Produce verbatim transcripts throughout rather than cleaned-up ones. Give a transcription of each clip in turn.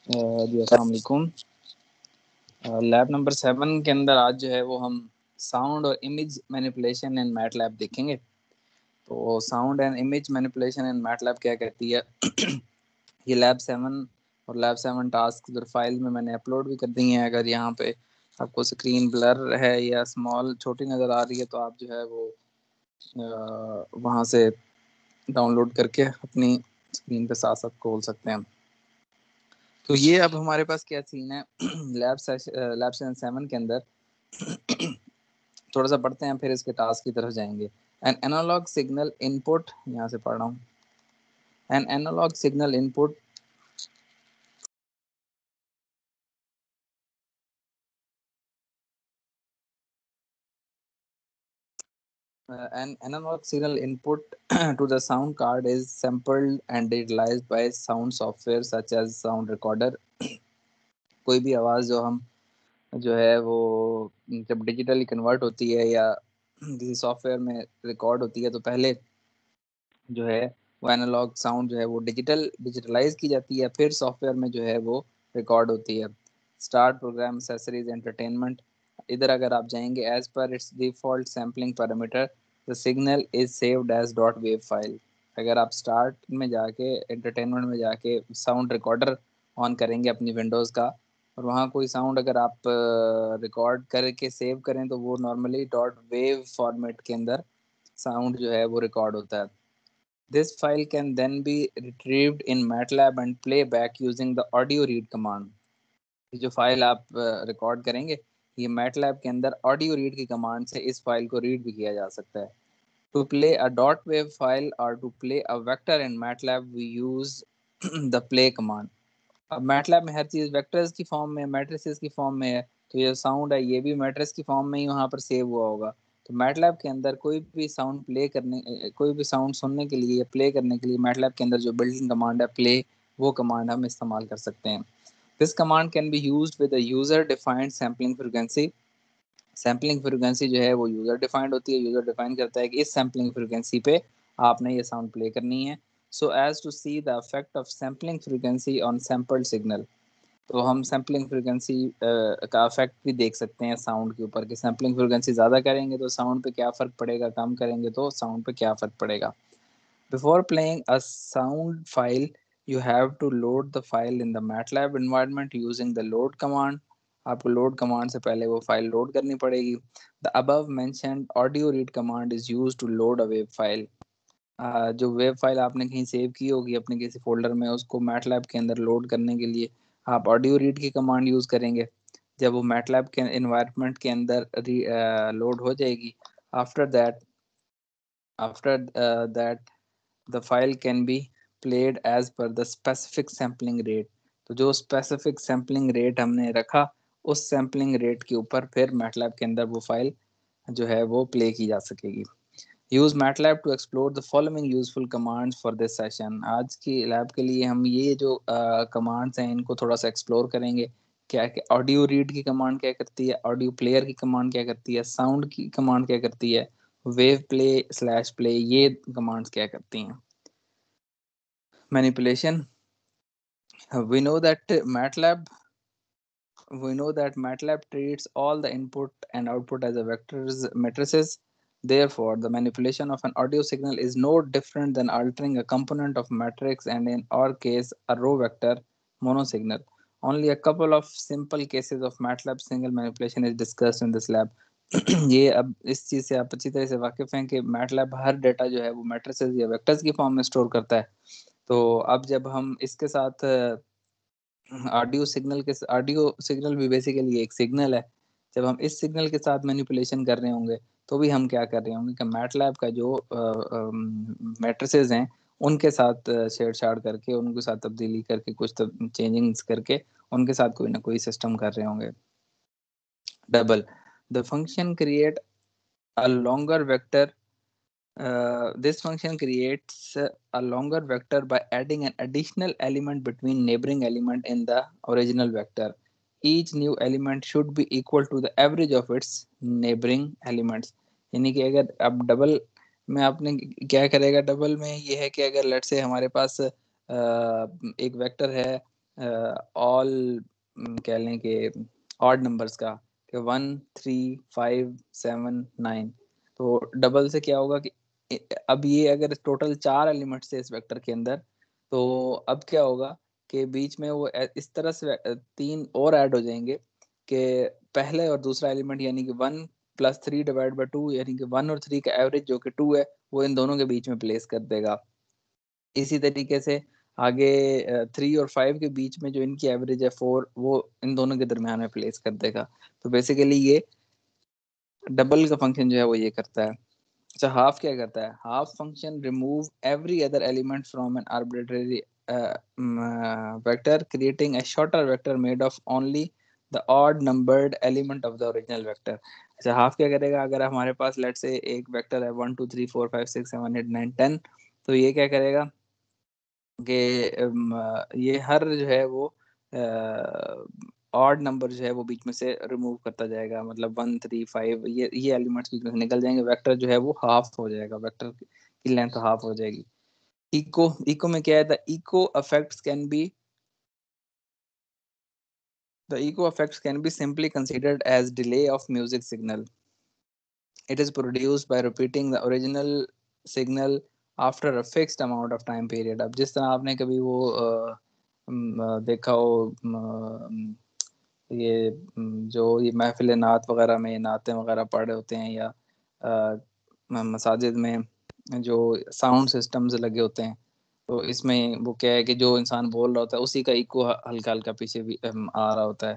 जी अस्सलाम वालेकुम। Lab number seven के अंदर आज जो है वो हम साउंड और इमेज मैनिपुलेशन इन मैटलैब देखेंगे। तो sound and image manipulation in MATLAB क्या कहती है ये लैब सेवन और लैब सेवन टास्क जो फाइल में मैंने अपलोड भी कर दी हैं। अगर यहाँ पे आपको स्क्रीन ब्लर है या स्मॉल छोटी नज़र आ रही है तो आप जो है वो वहाँ से डाउनलोड करके अपनी स्क्रीन पे साथ साथ खोल सकते हैं। तो ये अब हमारे पास क्या सीन है लैब लैब सेवन के अंदर थोड़ा सा पढ़ते हैं फिर इसके टास्क की तरफ जाएंगे। एन एनालॉग सिग्नल इनपुट, यहाँ से पढ़ रहा हूँ। An analog signal input an analog signal input to the sound card is sampled and digitalized by sound software such as sound recorder। कोई भी आवाज़ जो हम जो है वो जब डिजिटली कन्वर्ट होती है या किसी सॉफ्टवेयर में रिकॉर्ड होती है तो पहले जो है वो एनालॉग साउंड जो है वो डिजिटल डिजिटलाइज की जाती है, फिर सॉफ्टवेयर में जो है वो रिकॉर्ड होती है। स्टार्ट प्रोग्राम एक्सेसरीज एंटरटेनमेंट, इधर अगर आप जाएंगे as per its default sampling parameter the signal is saved as dot wave file. अगर आप स्टार्ट में जाके एंटरटेनमेंट में जाके साउंड रिकॉर्डर ऑन करेंगे अपनी विंडोज़ का और वहाँ कोई साउंड अगर आप रिकॉर्ड करके सेव करें तो वो नॉर्मली डॉट वेव फॉर्मेट के अंदर साउंड जो है वो रिकॉर्ड होता है। This file can then be retrieved in MATLAB and play back using the audio read command। जो फाइल आप रिकॉर्ड करेंगे ये MATLAB के अंदर ऑडियो रीड की कमांड से इस फाइल को रीड भी किया जा सकता है। To play a dot wave file or to play a vector in MATLAB we use the play command। अब मैटलैब में हर चीज़ वेक्टर्स की फॉर्म में, मैट्रिसेस की फॉर्म में है, तो ये साउंड है ये भी मैट्रिक्स की फॉर्म में ही वहाँ पर सेव हुआ होगा। तो मैटलैब के अंदर कोई भी साउंड प्ले करने कोई भी साउंड सुनने के लिए या प्ले करने के लिए मैटलैब के अंदर जो बिल्ट-इन कमांड है प्ले, वो कमांड हम इस्तेमाल कर सकते हैं। This command can be used with a user defined sampling frequency. Sampling frequency जो है वो यूजर डिफाइंड होती है, यूजर डिफाइन करता है कि इस सैम्पलिंग फ्रीक्वेंसी पे आपने ये साउंड प्ले करनी है। So as to see the effect of sampling frequency on sampled signal. तो हम सैम्पलिंग फ्रीक्वेंसी का इफेक्ट भी देख सकते हैं साउंड के ऊपर कि सैम्पलिंग फ्रीक्वेंसी ज़्यादा करेंगे तो साउंड पे क्या फ़र्क पड़ेगा, कम करेंगे तो साउंड पे क्या फ़र्क पड़ेगा। Before playing a sound file you have to load the file in the MATLAB environment using the load command। आपको load command से पहले वो फाइल लोड करनी पड़ेगी। The above mentioned audio read command is used to load a wave file। uh, जो wave file आपने कहीं save की होगी अपने किसी फोल्डर में, उसको मैटलैब के अंदर लोड करने के लिए आप ऑडियो रीड की कमांड यूज़ करेंगे। जब वो मैटलैब के इन्वायरमेंट के अंदर लोड हो जाएगी, after that after that the file can be played as per the specific sampling rate. तो जो स्पेसिफिक सैम्पलिंग रेट हमने रखा उस सैम्पलिंग रेट के ऊपर फिर मैटलैब के अंदर वो फाइल जो है वो प्ले की जा सकेगी। Use MATLAB to explore the following useful commands for this session. आज की लैब के लिए हम ये जो कमांड्स हैं इनको थोड़ा सा एक्सप्लोर करेंगे। क्या क्या ऑडियो रीड की कमांड क्या करती है, ऑडियो प्लेयर की कमांड क्या करती है, साउंड की कमांड क्या करती है, वेव प्ले स्लैश प्ले ये कमांड्स क्या करती हैं। Manipulation, we know that MATLAB we know that MATLAB treats all the input and output as a vectors matrices. Therefore, the manipulation of an audio signal is no different than altering a component of matrix and in our case a row vector monosignal. Only a couple of simple cases of MATLAB signal manipulation is discussed in this lab। ये अब इस चीज़ से आप अच्छी तरह से वाकिफ़ हैं कि मैटलैब हर डेटा जो है वो मैट्रिसेस या वेक्टर्स की फॉर्म में स्टोर करता है। तो अब जब हम इसके साथ ऑडियो सिग्नल के ऑडियो सिग्नल भी बेसिकली एक सिग्नल है, जब हम इस सिग्नल के साथ मैनिपुलेशन कर रहे होंगे तो भी हम क्या कर रहे होंगे कि मैटलैब का जो मैट्रिसेस हैं उनके साथ छेड़छाड़ करके उनके साथ तब्दीली करके कुछ चेंजिंग्स करके उनके साथ कोई ना कोई सिस्टम कर रहे होंगे। Double the function create a longer vector. Uh, this function creates a longer vector by adding an additional element between neighboring element in the original vector। Each new element should be equal to the average of its neighboring elements। यानी कि अगर अब double में आपने क्या करेगा, double में ये है कि अगर लेट से हमारे पास एक वेक्टर है ऑल कह लें कि ऑड नंबर्स का, कि one three five seven nine, तो डबल से क्या होगा कि अब ये अगर टोटल चार एलिमेंट्स है इस वेक्टर के अंदर, तो अब क्या होगा कि बीच में वो इस तरह से तीन और ऐड हो जाएंगे कि पहले और दूसरा एलिमेंट यानी कि one plus three divide by two, यानी कि वन और थ्री का एवरेज जो कि टू है वो इन दोनों के बीच में प्लेस कर देगा। इसी तरीके से आगे थ्री और फाइव के बीच में जो इनकी एवरेज है फोर, वो इन दोनों के दरमियान में प्लेस कर देगा। तो बेसिकली ये डबल का फंक्शन जो है वो ये करता है। अच्छा, हाफ क्या करता है? Half function remove every other element from an arbitrary vector creating a shorter vector made of only the odd numbered element of the original vector. अच्छा, हाफ क्या करेगा? अगर हमारे पास लेट से एक वेक्टर है one two three four five six seven eight nine ten, तो ये क्या करेगा कि ये हर जो है वो ऑड नंबर जो है वो बीच में से रिमूव करता जाएगा, मतलब वन थ्री फाइव ये ये एलिमेंट्स बीच में से निकल जाएंगे, वेक्टर जो है वो हाफ हो जाएगा, वेक्टर की लेंथ हाफ हो जाएगी। इको इको में क्या है? The echo effects can be the echo effects can be simply considered as delay of music signal. It is produced by repeating the original signal after a fixed amount of time period। अब जिस तरह आपने कभी वो uh, um, देखा हो um, ये जो ये महफिल नात वगैरह में नातें वगैरह पढ़े होते हैं, या मसाजिद में जो साउंड सिस्टम्स लगे होते हैं, तो इसमें वो क्या है कि जो इंसान बोल रहा होता है उसी का इको हल्का हल्का पीछे भी आ रहा होता है।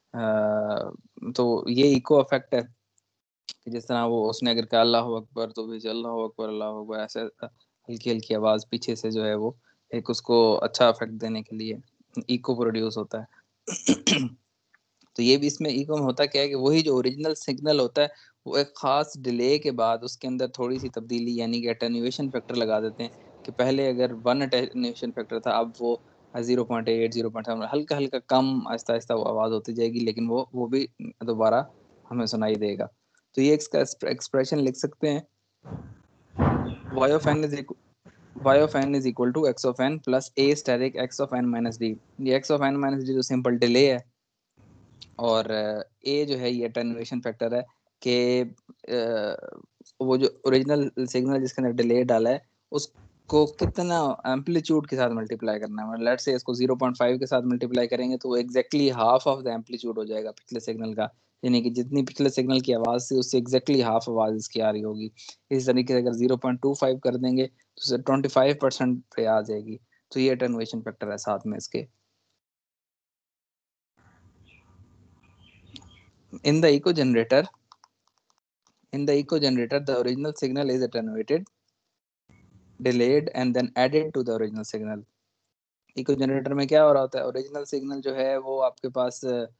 तो ये इको इफेक्ट है कि जिस तरह वो उसने अगर कहा अल्लाह अकबर तो भी अल्लाह अकबर अल्लाह अकबर ऐसे हल्की हल्की आवाज़ पीछे से जो है वो एक उसको अच्छा इफेक्ट देने के लिए इको प्रोड्यूस होता है। तो ये भी इसमें इको में होता क्या है कि वही जो ओरिजिनल सिग्नल होता है वो एक खास डिले के बाद उसके अंदर थोड़ी सी तब्दीली यानी कि अटेन्यूएशन फैक्टर लगा देते हैं, कि पहले अगर वन अटेन्यूएशन फैक्टर था अब वो zero point eight zero point seven हल्का हल्का कम आहिस्ता आहिस्ता वो आवाज़ होती जाएगी, लेकिन वो वो भी दोबारा हमें सुनाई देगा। तो ये इसका एक्सप्रेशन लिख सकते हैं, y of n is equal y of n is equal to x of n plus a static x of n minus d। ये x of n minus d जो सिंपल डिले है, और ए जो है ये अटेन्यूएशन फैक्टर है कि वो जो ओरिजिनल सिग्नल जिसके अंदर डिले डाला है उसको कितना एम्पलीट्यूड के साथ मल्टीप्लाई करना है। मतलब लेट्स से इसको ज़ीरो पॉइंट फाइव के साथ मल्टीप्लाई करेंगे तो वो exactly half of the amplitude हो जाएगा पिछले सिग्नल का, यानी कि जितनी पिछले सिग्नल की आवाज़ थी उससे एग्जैक्टली हाफ आवाज़ इसकी आ रही होगी। इस तरीके से अगर ज़ीरो पॉइंट टू फाइव कर देंगे तो ट्वेंटी फाइव परसेंट पे आ जाएगी। तो ये अटेन्यूएशन फैक्टर है साथ में इसके। In the echo generator, in the echo generator, the original signal is attenuated, delayed, and then added to the original signal। Echo generator में क्या हो रहा होता है? ओरिजिनल सिग्नल जो है वो आपके पास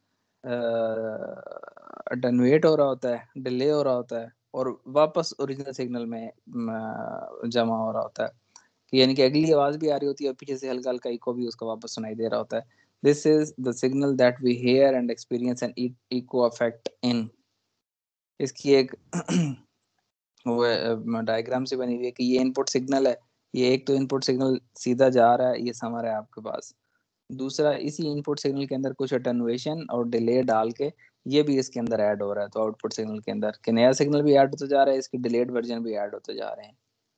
अटेन्यूएट हो रहा होता है, डिले हो रहा होता है, और वापस ओरिजिनल सिग्नल में जमा हो रहा होता है, कि यानी कि अगली आवाज भी आ रही होती है और पीछे से हल्का हल्का इको भी उसका वापस सुनाई दे रहा होता है। This is the signal that we hear and experience an echo effect in. इसकी एक वो डायग्राम से बनी हुई है कि ये इनपुट सिग्नल है, ये एक तो इनपुट सिग्नल सीधा जा रहा है, ये समर है आपके पास, दूसरा इसी इनपुट सिग्नल के अंदर कुछ अटेन्युएशन और डिले डाल के ये भी इसके अंदर ऐड हो रहा है, तो आउटपुट सिग्नल के अंदर कि नया सिग्नल भी ऐड होता जा रहा है, इसकी डिलेड वर्जन भी ऐड होते जा रहे हैं।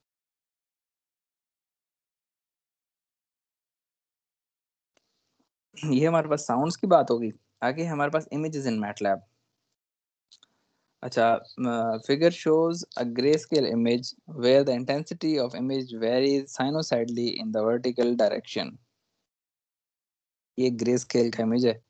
ये हमारे पास साउंड्स की बात होगी। आगे हमारे पास इमेजेस इन मैटलैब। अच्छा, figure shows a grayscale image where the intensity of image varies sinusoidally in the vertical direction। ये ग्रेस्केल का इमेज है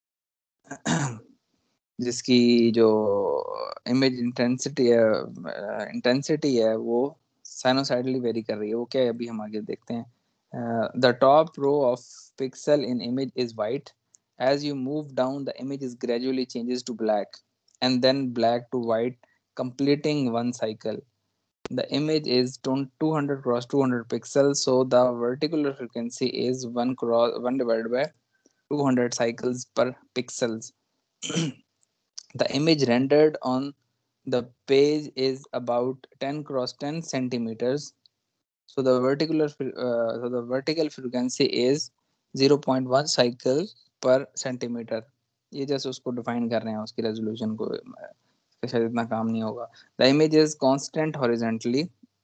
जिसकी जो इमेज इंटेंसिटी है इंटेंसिटी है वो साइनोसाइडली वेरी कर रही है। वो क्या है अभी हम आगे देखते हैं। The top row of pixel in image is white, as you move down the image is gradually changes to black and then black to white, completing one cycle। The image is two hundred cross two hundred pixels, so the vertical frequency is one cross one divided by two hundred cycles per pixels। The image rendered on the page is about ten cross ten centimeters, so the vertical uh, so the vertical frequency is zero point one cycle per centimetre. ये जैसे उसको define कर रहे हैं, उसकी resolution को, शायद इतना काम नहीं होगा। The image is constant horizontally,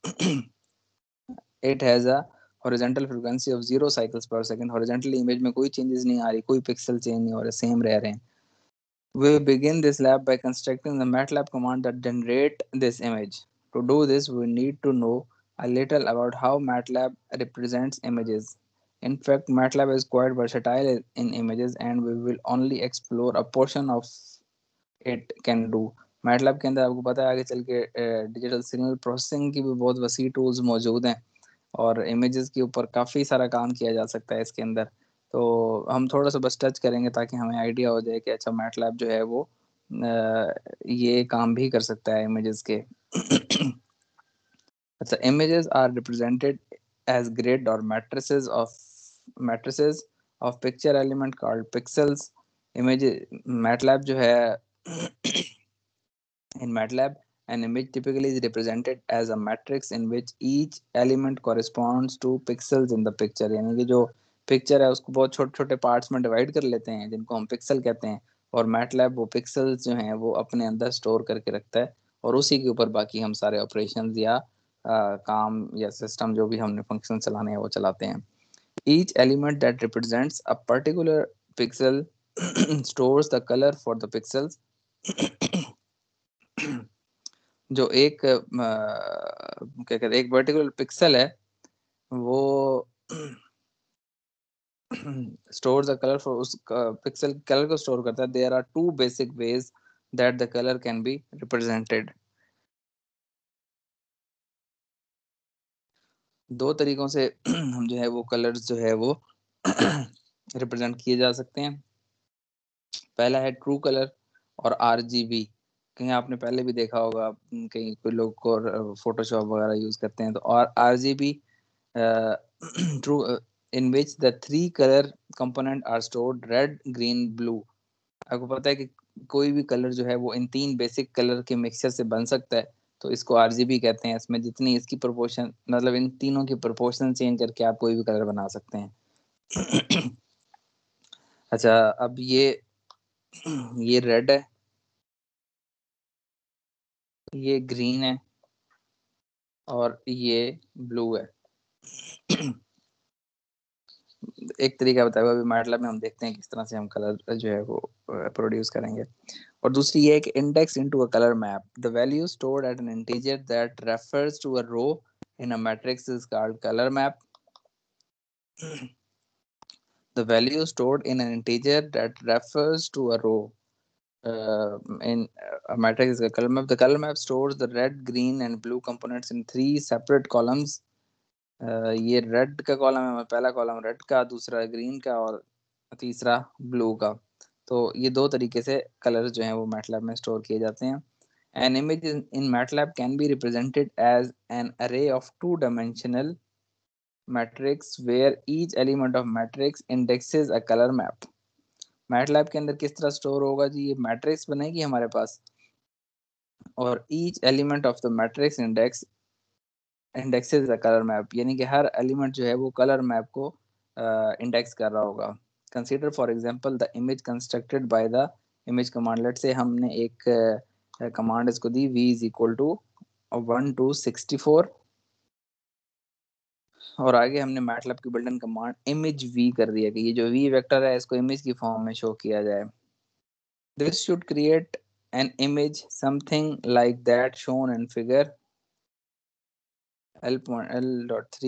it has a horizontal frequency of zero cycles per second. Horizontally image में कोई चेंजेस नहीं आ रही, कोई पिक्सल चेंज नहीं हो रहे, सेम रह रहे हैं। We begin this lab by constructing the MATLAB command that generate this image. To do this, we need to know a little about how MATLAB represents images. In fact, MATLAB is quite versatile in images, and we will only explore a portion of it can do. MATLAB के अंदर आपको पता है आगे चल के digital signal processing की भी बहुत वसी टूल्स मौजूद हैं, और इमेजेस के ऊपर काफ़ी सारा काम किया जा सकता है इसके अंदर। तो हम थोड़ा सा बस टच करेंगे ताकि हमें आइडिया हो जाए कि अच्छा मैटलैब जो है वो अ, ये काम भी कर सकता है इमेजेस के। अच्छा, images are represented as grid or matrices of matrices of picture element called pixels. Image MATLAB जो है in MATLAB, an image typically is represented as a matrix in which each element corresponds to pixels in the picture. यानी कि जो picture है उसको बहुत छोटे छोटे पार्ट्स में डिवाइड कर लेते हैं जिनको हम पिक्सल कहते हैं, और मैटलैब वो पिक्सल्स जो हैं वो अपने अंदर स्टोर करके रखता है, और उसी के ऊपर बाकी हम सारे ऑपरेशंस या आ, काम या सिस्टम जो भी हमने फंक्शन चलाने हैं वो चलाते हैं। Each element that represents a particular pixel stores the color for the pixels. जो एक अ, क्या कहते हैं, एक पर्टिकुलर पिक्सल है वो स्टोर द कलर फॉर उस पिक्सल कलर को स्टोर करता है। There are two basic ways that the colour can be represented. दो तरीकों से हम जो है वो कलर्स जो है वो रिप्रेजेंट किए जा सकते हैं। पहला है ट्रू कलर और आरजीबी। कहीं आपने पहले भी देखा होगा, कहीं कोई लोग को फोटोशॉप वगैरह यूज करते हैं तो, और RGB true in which the three colour component are stored red green blue. आपको पता है कि कोई भी कलर जो है वो इन तीन बेसिक कलर के मिक्सचर से बन सकता है, तो इसको आरजीबी कहते हैं। इसमें जितनी इसकी प्रोपोर्शन, मतलब इन तीनों की प्रोपोर्शन चेंज करके आप कोई भी कलर बना सकते हैं। अच्छा, अब ये ये रेड है, ये ग्रीन है, और ये ब्लू है। एक तरीका बताया अभी मैटलैब में, हम देखते हैं किस तरह से हम कलर जो है वो प्रोड्यूस करेंगे। और दूसरी ये है कि index into a colour map, the value stored at an integer that refers to a row in a matrix is called colour map. The value stored in an integer that refers to a row uh, in a matrix is a color map. The color map stores the red, green, and blue components in three separate columns. Uh, ये red का column है, पहला column red का, दूसरा green का, और तीसरा blue का। तो ये दो तरीके से कलर जो हैं वो मैटलैब में स्टोर किए जाते हैं। An image in, in MATLAB can be represented as an array of two-dimensional matrix where each element of matrix indexes a color map. MATLAB के अंदर किस तरह स्टोर होगा जी, ये मैट्रिक्स बनेगी हमारे पास, और each element of the matrix index indexes a color map, यानी कि हर एलिमेंट जो है वो कलर मैप को इंडेक्स uh, कर रहा होगा। Consider for example the image constructed by the image command. Let's say हमने एक कमांड uh, इसको दी, v is equal to one to sixty four, और आगे हमने मैटलैब की built in command image v कर दिया कि ये जो v वेक्टर है इसको इमेज की फॉर्म में शो किया जाए। This should create an image something like that shown in figure L L dot three.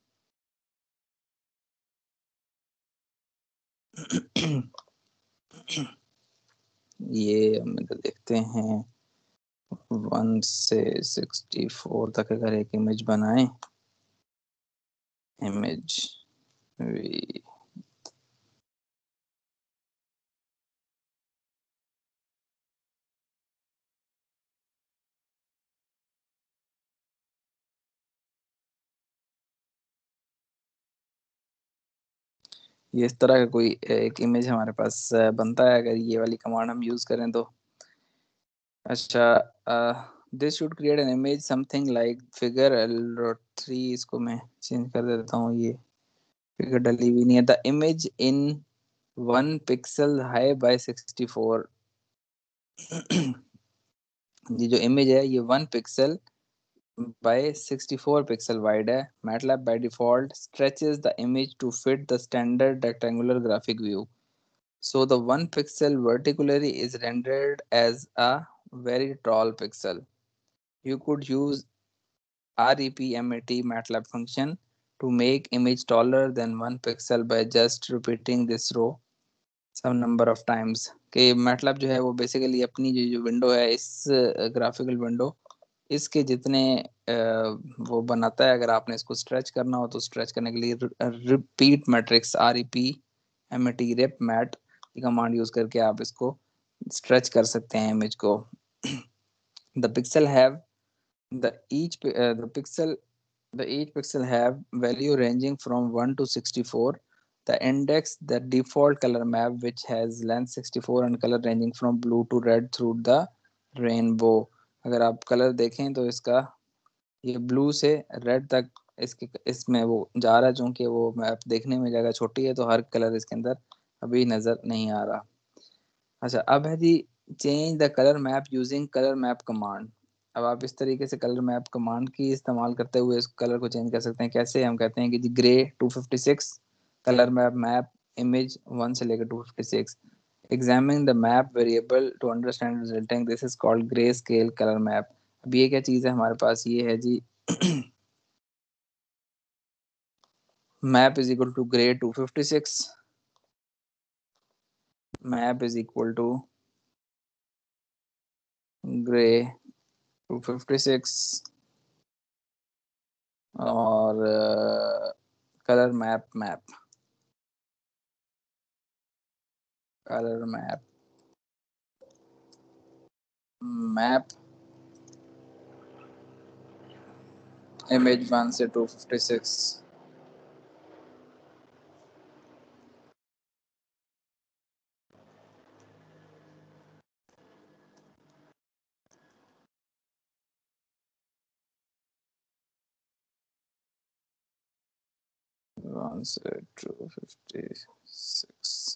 ये हम इधर देखते हैं, वन से सिक्सटी फोर तक अगर एक इमेज बनाए, इमेज v, ये इस तरह का कोई एक इमेज हमारे पास बनता है अगर ये वाली कमांड हम यूज करें तो। अच्छा, this should create an image something like figure L dot three, इसको मैं चेंज कर देता हूँ, ये फिगर डली हुई नहीं है। The image in one pixel high by sixty four. ये जो इमेज है ये one pixel by sixty four pixel wide है। MATLAB by default stretches the image to fit the standard rectangular graphic view. So the one pixel vertically is rendered as a very tall pixel. You could use REPMAT MATLAB function to make image taller than one pixel by just repeating this row some number of times. कि MATLAB जो है वो basically अपनी जो जो window है इस graphical window इसके जितने वो बनाता है। अगर आपने इसको स्ट्रेच करना हो तो स्ट्रेच करने के लिए repeat matrix R E P M A T rep mat command use करके आप इसको स्ट्रेच कर सकते हैं इमेज को। The pixel have the each the pixel the each pixel have value ranging from one to sixty-four. The index the default color map which has length sixty-four and color ranging from blue to red through the rainbow. अगर आप colour देखें तो इसका ये blue से red तक इसके इसमें वो जा रहा है। चूंकि वो मैप देखने में जगह छोटी है तो हर कलर इसके अंदर अभी नजर नहीं आ रहा। अच्छा अब है g change the colour map using colour map command. अब आप इस तरीके से कलर मैप कमांड की इस्तेमाल करते हुए इस कलर को चेंज कर सकते हैं। कैसे? हम कहते हैं कि g gray two fifty six colour map map image one से लेकर two fifty six. Examine the map variable to understand resulting this is called gray scale colour map. अब ये क्या चीज़ है हमारे पास? ये है g map is equal to gray two fifty six, map is equal to gray two fifty six और colour map map colour map map image one से टू फिफ्टी सिक्स। वन से टू फिफ्टी सिक्स।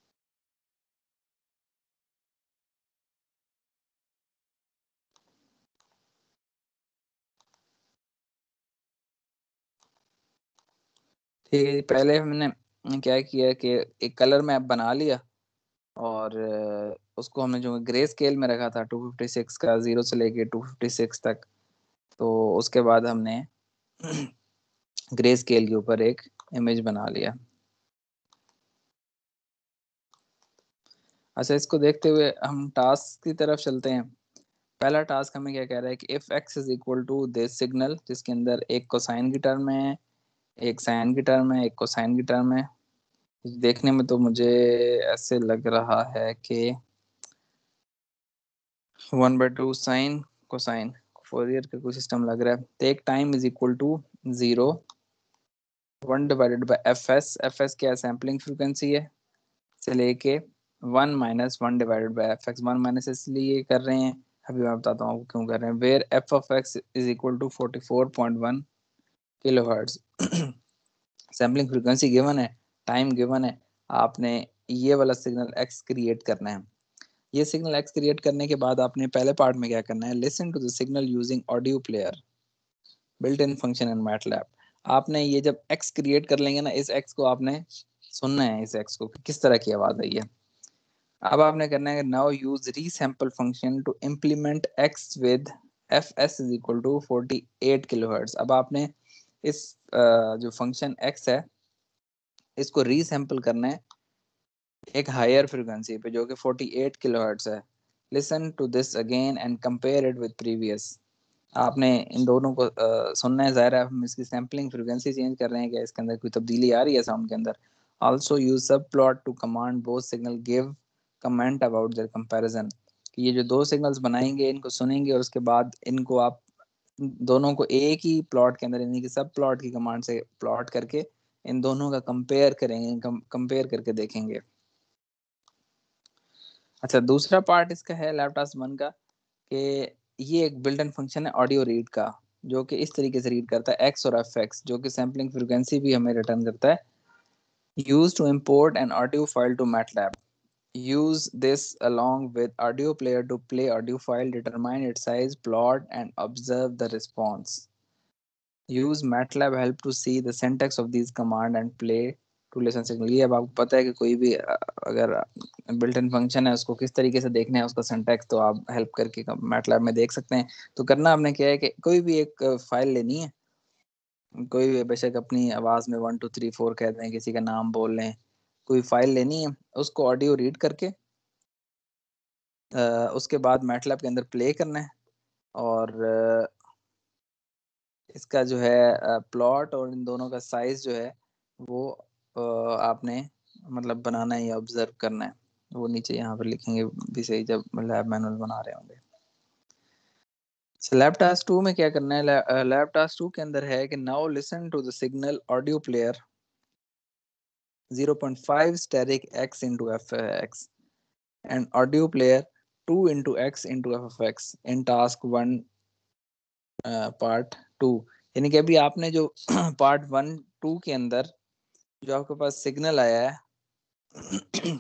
ठीक है जी, पहले हमने क्या किया कि एक कलर मैप बना लिया और उसको हमने जो ग्रे स्केल में रखा था टू फिफ्टी सिक्स का, जीरो से लेके टू फिफ्टी सिक्स तक। तो उसके बाद हमने ग्रे स्केल के ऊपर एक इमेज बना लिया। अच्छा इसको देखते हुए हम टास्क की तरफ चलते हैं। पहला टास्क हमें क्या कह रहा है कि if x is equal to this signal, जिसके अंदर एक कोसाइन की टर्म है, एक साइन की टर्म है, एक कोसाइन की टर्म है। देखने में तो मुझे ऐसे लग रहा है कि one by two sine cosine Fourier का कोई सिस्टम लग रहा है। Take time is equal to zero, one divided by F S. F S क्या है? सैम्पलिंग फ्रिक्वेंसी है, से लेके one minus one divided by F X. One minus इसलिए कर रहे हैं, अभी मैं बताता हूँ आपको क्यों कर रहे हैं। Where F of X is equal to forty four point one kilo hertz. Sampling frequency given है, टाइम गिवन है, आपने ये वाला सिग्नल एक्स क्रिएट करना है। ये सिग्नल एक्स क्रिएट करने के बाद आपने पहले पार्ट में क्या करना है? Listen to the signal using audio player built in function in MATLAB. आपने ये जब एक्स क्रिएट कर लेंगे ना, इस एक्स को आपने सुनना है, इस एक्स को किस तरह की आवाज आई है। अब आपने करना है now use resample function to implement x with F S is equal to forty eight kilohertz. अब आपने इस जो फंक्शन एक्स है इसको रीसैंपल करना है एक हायर फ्रीक्वेंसी पे जो कि फोर्टी एट किलोहर्ट्ज है। Listen to this again and compare it with previous. आपने इन दोनों को uh, सुनना है। ज़ाहिर है हम इसकी सैम्पलिंग फ्रीक्वेंसी चेंज कर रहे हैं, क्या इसके अंदर कोई तब्दीली आ रही है साउंड के अंदर। Also use sub plot to command both signal, give comment about their comparison. कि ये जो दो सिग्नल्स बनाएंगे इनको सुनेंगे और उसके बाद इनको आप दोनों को एक ही प्लॉट के अंदर यानी कि सब प्लॉट की कमांड से प्लॉट करके इन दोनों का कंपेयर करेंगे, कंपेयर करके देखेंगे। अच्छा दूसरा पार्ट इसका है लैपटॉप वन का कि ये एक बिल्ट इन फंक्शन है ऑडियो रीड का, जो कि इस तरीके से रीड करता है एक्स और एफ एक्स, जो कि सैम्पलिंग फ्रीक्वेंसी भी हमें रिटर्न करता है Used to import an audio file to MATLAB. Use this along with audio player to play audio file, determine its size, plot and observe the response. Use MATLAB help to see the syntax of these command and play to listen signal. ये अब आपको पता है कि कोई भी अ, अगर built in function है उसको किस तरीके से देखना है उसका सिंटैक्स, तो आप हेल्प करके मैटलैब में देख सकते हैं। तो करना आपने क्या है कि कोई भी एक फाइल लेनी है, कोई भी बेशक अपनी आवाज में वन टू थ्री फोर कहते हैं, किसी का नाम बोल लें, कोई फाइल लेनी है, उसको ऑडियो रीड करके अ, उसके बाद मैटलैब के अंदर प्ले करना है और अ, इसका जो है प्लॉट और इन दोनों का साइज जो है वो अ, आपने मतलब बनाना है या ऑब्जर्व करना है। वो नीचे यहाँ पर लिखेंगे भी सही जब लैब मैनुअल बना रहे होंगे। लैब टास्क टू में क्या करना है? लैब टास्क टू के अंदर है कि now listen to the signal audio player zero point five steric x into fx and audio player two into x into ffx in task one part two. यानी कि अभी आपने जो पार्ट वन टू के अंदर जो आपके पास सिग्नल आया है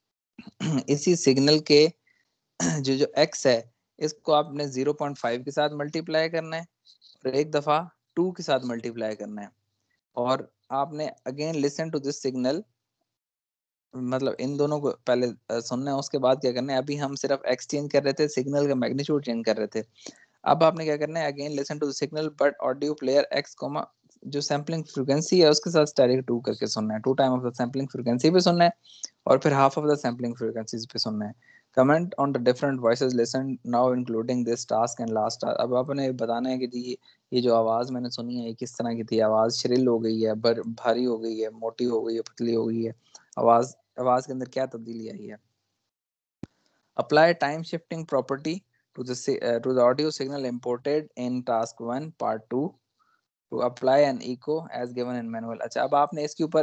इसी सिग्नल के जो जो x है इसको आपने zero point five के साथ मल्टीप्लाई करना है और एक दफा टू के साथ मल्टीप्लाई करना है और आपने again listen to this signal, मतलब इन दोनों को पहले अ, सुनना है, उसके बाद क्या करना है? अभी हम सिर्फ एक्सचेंज कर रहे थे, सिग्नल का मैग्नीट्यूड चेंज कर रहे थे। अब आपने क्या करना है? Again listen to the signal but audio player x comma जो सैम्पलिंग फ्रीक्वेंसी है उसके साथ डायरेक्ट टू करके सुनना है, two time of the sampling frequency पे सुनना है और फिर half of the sampling frequencies पे सुनना है। Comment on the different voices listen now including this task and last task. अब आपने बताना है कि जी ये जो आवाज मैंने सुनी है ये किस तरह की थी, आवाज श्रिल हो गई है, बर, भारी हो गई है, मोटी हो गई है, पतली हो गई है, आवाज आवाज के अंदर क्या तब्दीली आई है। Apply time shifting property to the uh, to the audio signal imported in task one part two to apply an echo as given in manual। अच्छा अब आपने इसके ऊपर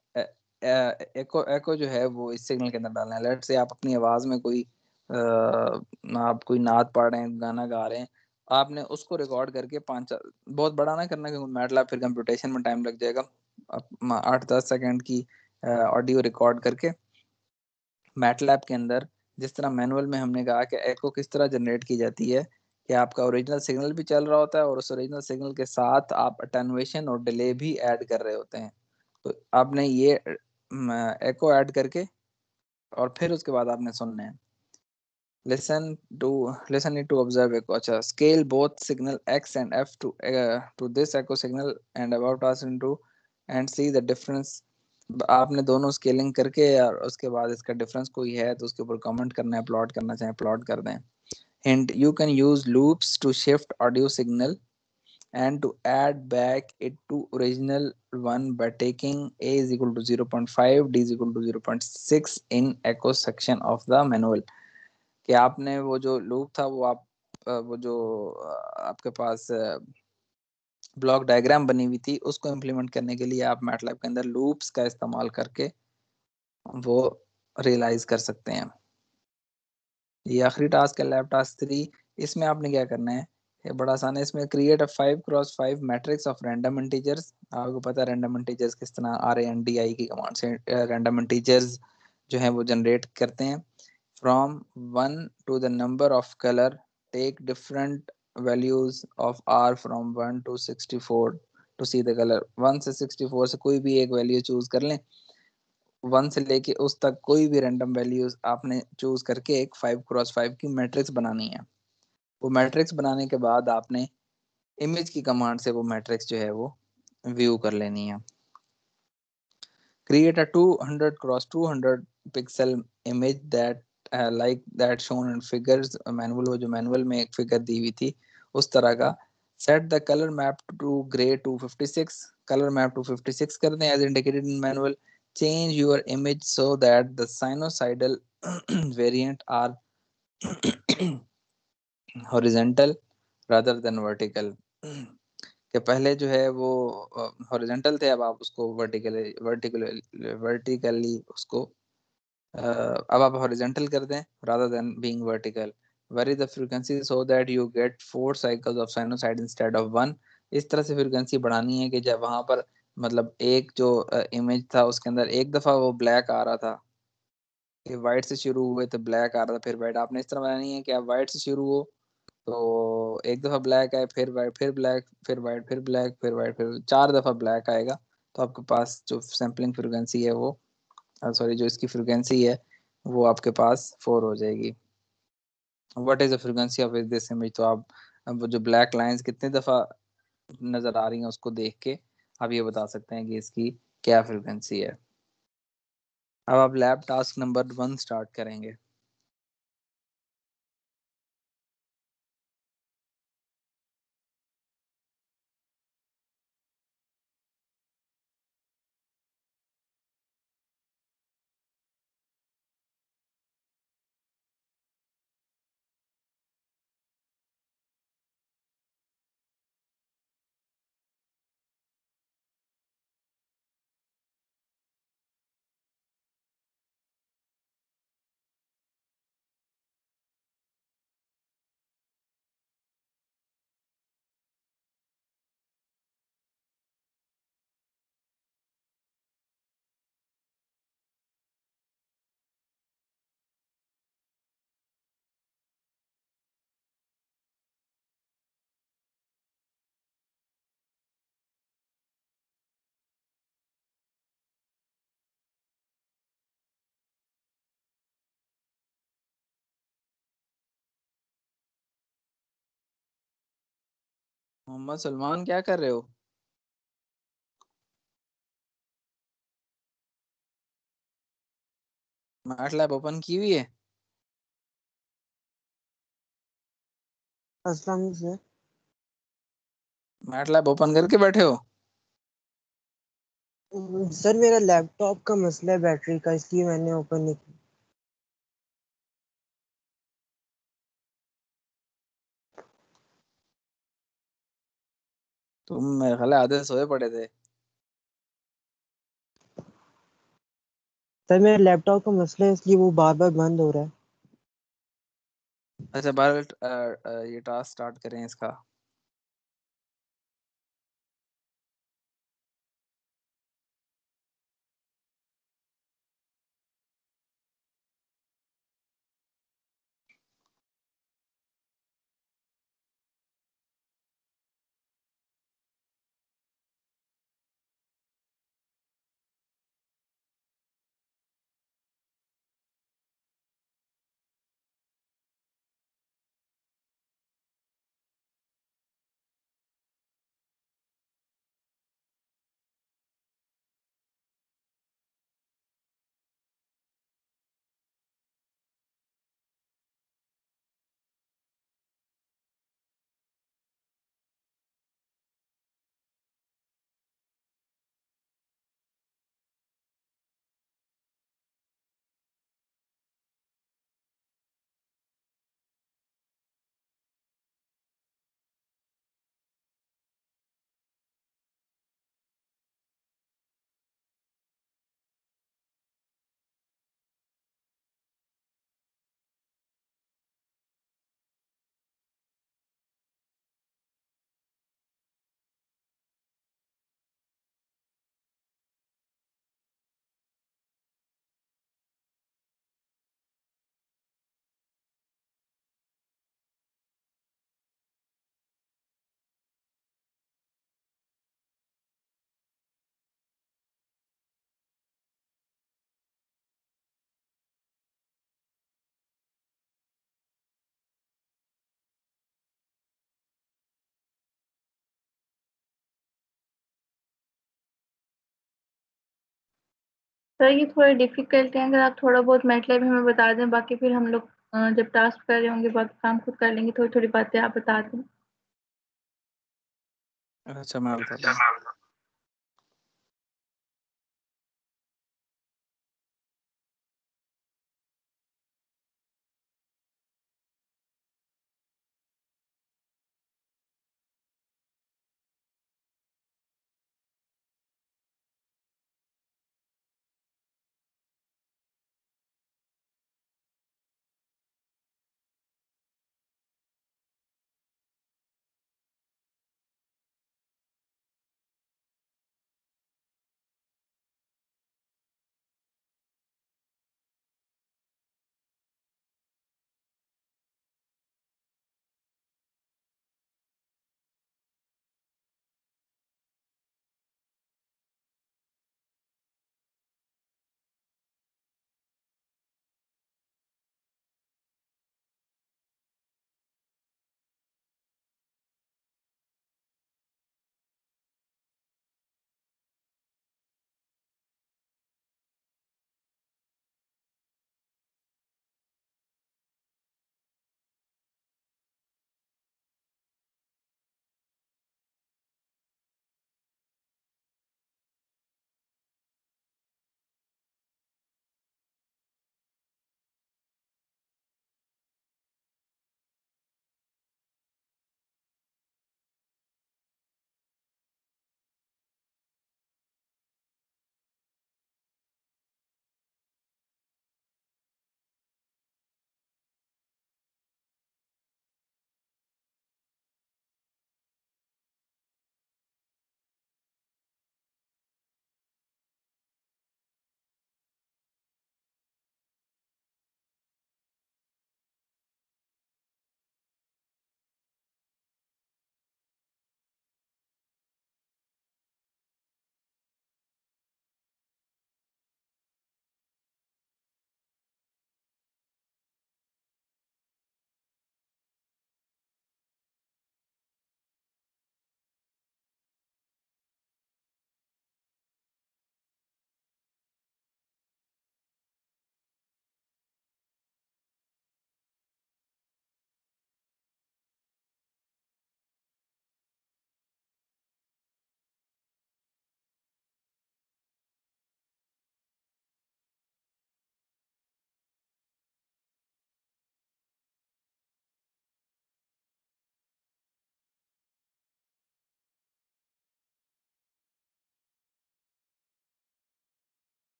एको एको जो है वो इस सिग्नल के अंदर डालना है। लेट से आप अपनी आवाज में कोई आ, आप कोई नात पढ़ रहे हैं, गाना गा रहे हैं, आपने उसको रिकॉर्ड करके पाँच बहुत बड़ा ना करना क्योंकि मैटलैब फिर कंप्यूटेशन में टाइम लग जाएगा। आठ दस सेकंड की ऑडियो रिकॉर्ड करके मैटलैब के अंदर जिस तरह मैनुअल में हमने कहा कि एको किस तरह जनरेट की जाती है कि आपका ओरिजिनल सिग्नल भी चल रहा होता है और उस ओरिजिनल सिग्नल के साथ आप अटेनुएशन और डिले भी ऐड कर रहे होते हैं। तो आपने ये एको ऐड करके और फिर उसके बाद आपने सुनना है। listen to listen it to observe echo। अच्छा scale both signal x and f to uh, to this echo signal and about us into and see the difference। आपने दोनों स्केलिंग करके और उसके बाद इसका डिफरेंस कोई है तो उसके ऊपर कमेंट करना है, प्लॉट करना चाहे प्लॉट कर दें। Hint you can use loops to shift audio signal and to add back it to original one by taking a is equal to zero point five, d is equal to zero point six in echo section of the manual। कि आपने वो जो loop था वो आप वो जो आपके पास ब्लॉक डायग्राम बनी हुई थी उसको इम्प्लीमेंट करने के लिए आप मैटलैब के अंदर लूप्स का इस्तेमाल करके वो रियलाइज कर सकते हैं। ये आखिरी टास्क है लैब टास्क थ्री। इसमें आपने क्या करना है? ये बड़ा आसान है। इसमें create a five cross five matrix of random integers. आपको पता है रैंडम इंटीजर्स किस तरह R A N D I की कमांड से रैंडम इंटीजर्स जो है वो जनरेट करते हैं। from one to the number of color take different values of r from one to sixty-four to see the color। one से sixty-four से कोई भी एक वैल्यू चूज कर लें, one से लेके उस तक कोई भी रैंडम वैल्यूज आपने चूज करके एक फाइव क्रॉस फाइव की मैट्रिक्स बनानी है। वो मैट्रिक्स बनाने के बाद आपने इमेज की कमांड से वो मैट्रिक्स जो है वो व्यू कर लेनी है। create a two hundred cross two hundred pixel image that uh, like that shown in figures manual। वो जो मैनुअल में एक फिगर दी हुई थी उस तरह का। set the color map to gray to fifty-six, color map to fifty-six कर दें as indicated in manual। change your image so that the sinusoidal variant are horizontal rather than vertical। कि पहले जो है वो हॉरिजॉन्टल थे, अब आप उसको वर्टिकली वर्टिकली वर्टिकली उसको uh, अब आप हॉरिजॉन्टल कर दें rather than being vertical। vary the frequency so that you get four cycles of sinusoid instead of one। इस तरह से फ्रीक्वेंसी बढ़ानी है कि जब वहां पर मतलब एक जो इमेज था उसके अंदर एक दफा वो ब्लैक आ रहा था, कि वाइट से शुरू हुए तो ब्लैक आ रहा था फिर वाइट। आपने इस तरह बनाया नहीं है कि आप वाइट से शुरू हो तो एक दफा ब्लैक आए, फिर वाइट, फिर ब्लैक, फिर वाइट, फिर ब्लैक, फिर वाइट, फिर चार दफा ब्लैक आएगा। तो आपके पास जो सैम्पलिंग फ्रिक्वेंसी है वो, सॉरी जो इसकी फ्रिक्वेंसी है वो आपके पास फोर हो जाएगी। What is the frequency of this image? तो आप अब वो जो ब्लैक लाइंस कितने दफा नजर आ रही हैं उसको देख के आप ये बता सकते हैं कि इसकी क्या फ्रीक्वेंसी है। अब आप lab task number one start करेंगे। मोहम्मद सलमान क्या कर रहे हो? मैट लैब ओपन की हुई है? अस्सलाम सर। मैट लैब ओपन करके बैठे हो? सर मेरा लैपटॉप का मसला है बैटरी का, इसलिए मैंने ओपन नहीं किया। तुम मेरे ख्याल है आधे सोए पड़े थे। सर मेरा लैपटॉप का मसला है, इसलिए वो बार बार बंद हो रहा है। अच्छा बार ये टास्क स्टार्ट करें इसका। सर ये थोड़ा डिफिकल्ट है, अगर आप थोड़ा बहुत मैटलैब हमें बता दें, बाकी फिर हम लोग अ, जब टास्क कर रहे होंगे बाकी काम खुद कर लेंगे। थोड़ी थोड़ी बातें आप बता दें। अच्छा मैं बताता हूँ।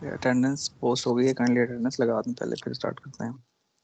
अटेंडेंस पोस्ट हो गई है, काइंडली अटेंडेंस लगा दें पहले, फिर स्टार्ट करते हैं।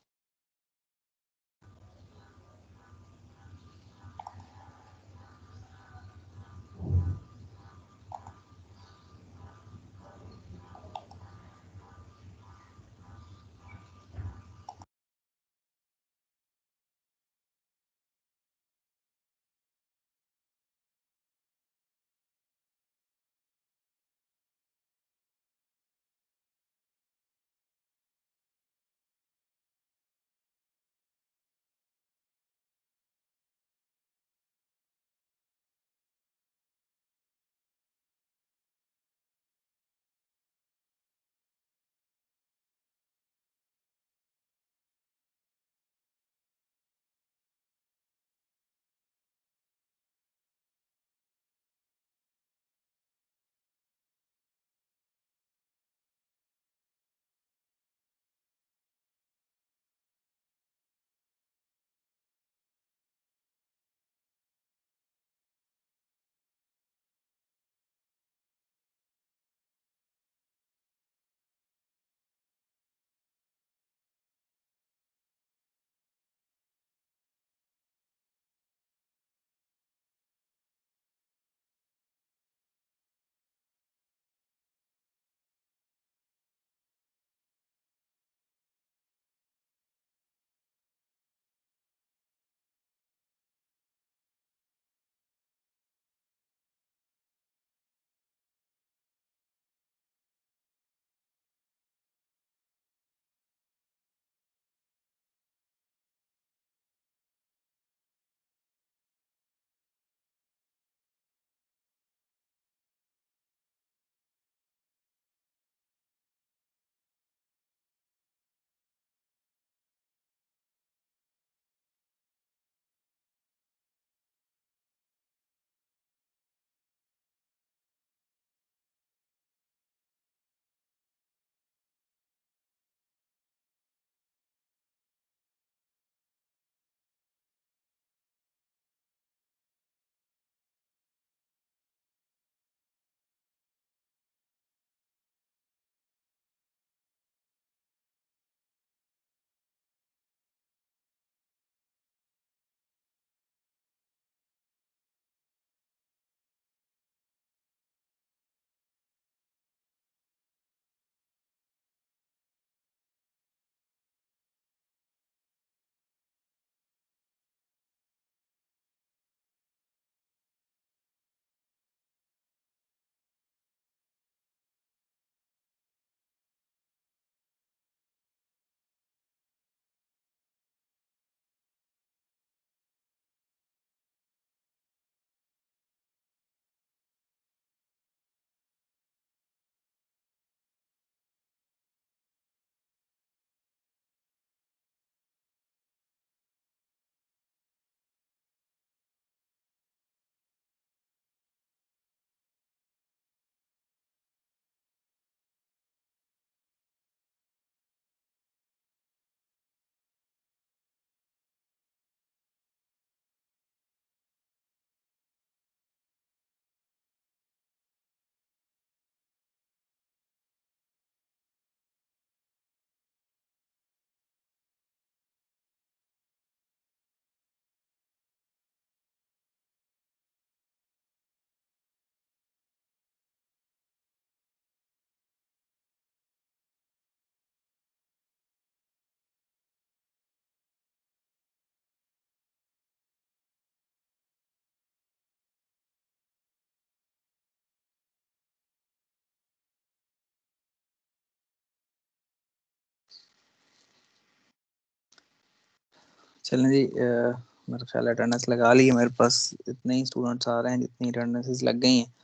चलें जी, अ, मेरा ख्याल अटेंडेंस लगा ली है, मेरे पास इतने ही स्टूडेंट्स आ रहे हैं जितनी अटेंडेंसेस लग गई हैं।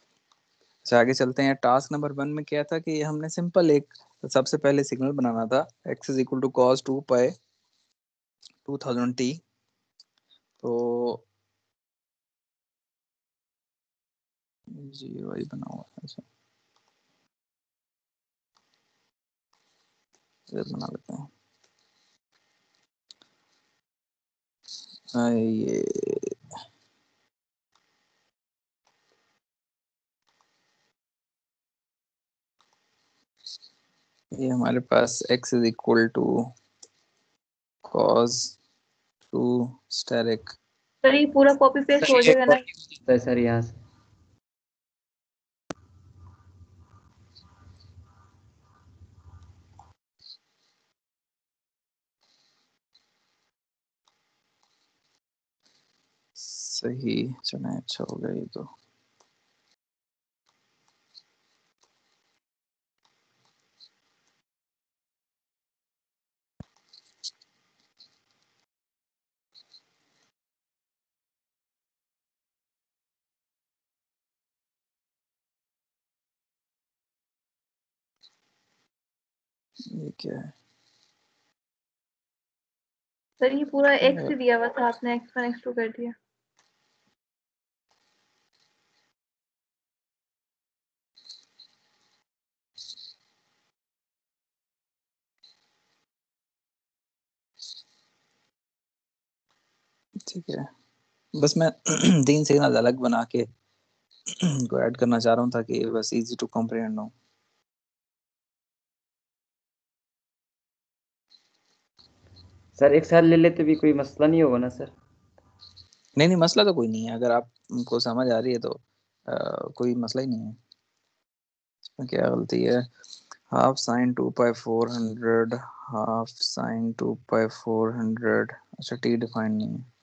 अच्छा आगे चलते हैं। टास्क नंबर वन में क्या था कि हमने सिंपल एक सबसे पहले सिग्नल बनाना था, x is equal to cos two pi two thousand t. तो जीरो ही बना हुआ है, अच्छा ये बना लेते हैं। हाँ, ये ये हमारे पास x is equal to cos two asterisk. Sir ये पूरा कॉपी पेस्ट हो जाएगा ना? सर यहाँ से सही चुना, अच्छा हो गया ये तो। ये क्या है? सर ये पूरा x दिया हुआ था, आपने एक्स वन एक्स टू कर दिया। ठीक है, बस मैं तीन सिग्नल अलग बना के को ऐड करना चाह रहा हूँ ताकि बस इजी टू कॉम्प्रिहेंड हो। सर एक साथ ले लेते भी कोई मसला नहीं होगा ना सर? नहीं नहीं, मसला तो कोई नहीं है, अगर आपको समझ आ रही है तो आ, कोई मसला ही नहीं है। इसमें क्या गलती है? Half sine two pi four hundred, half sine two pi four hundred. अच्छा, टी डिफाइन नहीं है।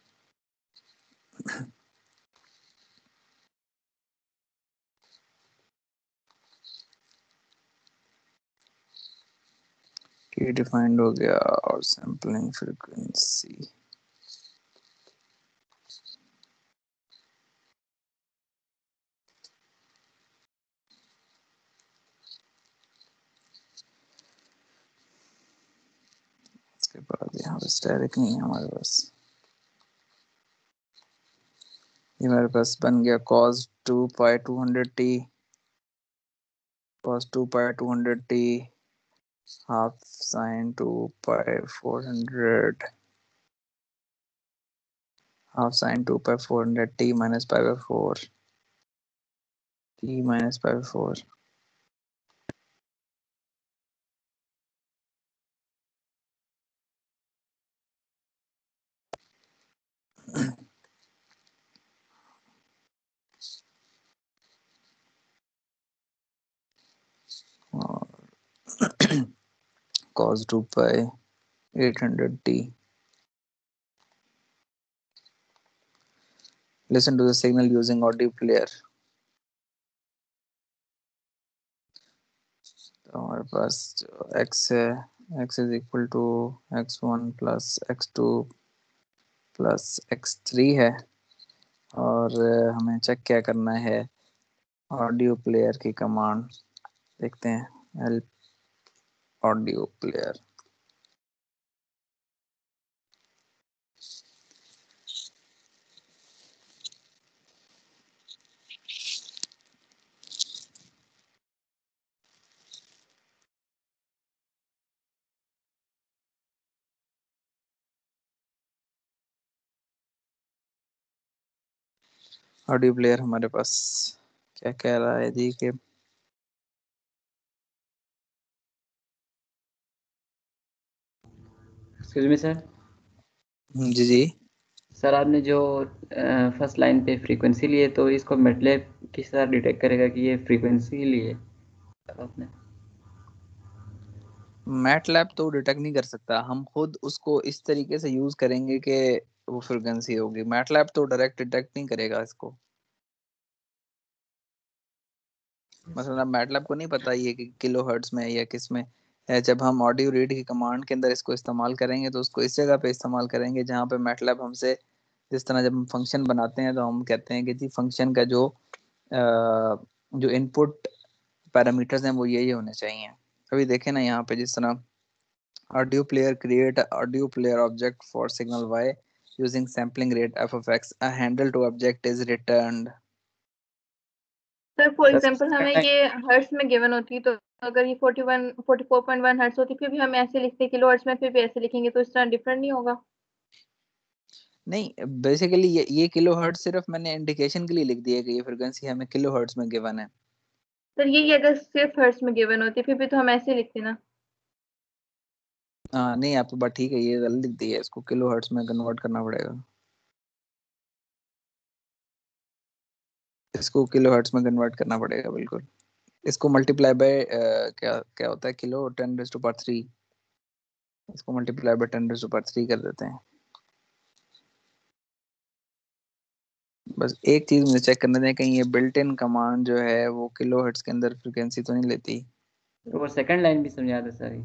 टी डिफाइंड हो गया और सैम्पलिंग फ्रीक्वेंसी के बाद यहाँ पे स्टेरिक नहीं है हमारे पास। ये मेरे पास बन गया cos two pi two hundred t, cos two pi two hundred t, half sine two pi four hundred, half sine two pi four hundred t minus pi by four, t minus pi by four. और cos two pi eight hundred t. Listen to the signal using audio player. तो हमारे पास जो x है, x is equal to x one plus x two plus x three है, और हमें check क्या करना है? ऑडियो प्लेयर की कमांड देखते हैं। Help audio player. Audio player हमारे पास क्या कह रहा है जी कि एक्सक्यूज मी सर। जी जी सर आपने जो फर्स्ट लाइन पे फ्रीक्वेंसी लिए, तो इसको मेटलैब किस तरह डिटेक्ट करेगा कि ये फ्रीक्वेंसी लिए आपने? मैटलैब तो डिटेक्ट नहीं कर सकता, हम खुद उसको इस तरीके से यूज करेंगे कि वो फ्रीक्वेंसी होगी। मैटलैब तो डायरेक्ट डिटेक्ट नहीं करेगा इसको। मतलब मैटलैब को नहीं पता ये कि किलो हर्ट्ज में है या किस में है। जब हम ऑडियो रीड की कमांड के अंदर इसको इस्तेमाल करेंगे तो उसको इस जगह पे इस्तेमाल करेंगे जहाँ पे मैटलैब हमसे, जिस तरह जब हम फंक्शन बनाते हैं तो हम कहते हैं कि जी फंक्शन का जो अ, जो इनपुट पैरामीटर्स हैं वो ये ये होने चाहिए। अभी देखें ना यहाँ पे, जिस तरह audio player create audio player object for signal y using sampling rate f of x, a handle to object is returned. Sir for example हमें ये हर्ट्ज में गिवन होती है, तो अगर ये forty one forty four point one hertz होती, फिर भी हम ऐसे लिखते किलो हर्ट्ज में, फिर भी ऐसे लिखेंगे तो इस तरह डिफरेंट नहीं होगा? नहीं, बेसिकली ये ये किलो हर्ट्ज सिर्फ मैंने इंडिकेशन के लिए लिख दिया कि ये फ्रीक्वेंसी हमें किलो हर्ट्ज में गिवन है। सर ये अगर सिर्फ हर्ट्ज में गिवन होती फिर भी तो हम ऐसे लिखते ना। हाँ नहीं, आपकी बात ठीक है, ये गलत लिख दी है, इसको किलो हर्ट्ज में कन्वर्ट करना पड़ेगा, इसको किलो हर्ट्ज में कन्वर्ट करना पड़ेगा बिल्कुल। इसको मल्टीप्लाई बाय क्या क्या होता है, kilo ten raise to power three, इसको multiply by ten raise to power three कर देते हैं। बस एक चीज मुझे चेक करना है, कहीं ये बिल्ट इन कमांड जो है वो किलो हर्ट्ज के अंदर फ्रीक्वेंसी तो नहीं लेती। वो सेकंड लाइन भी समझा दो सर।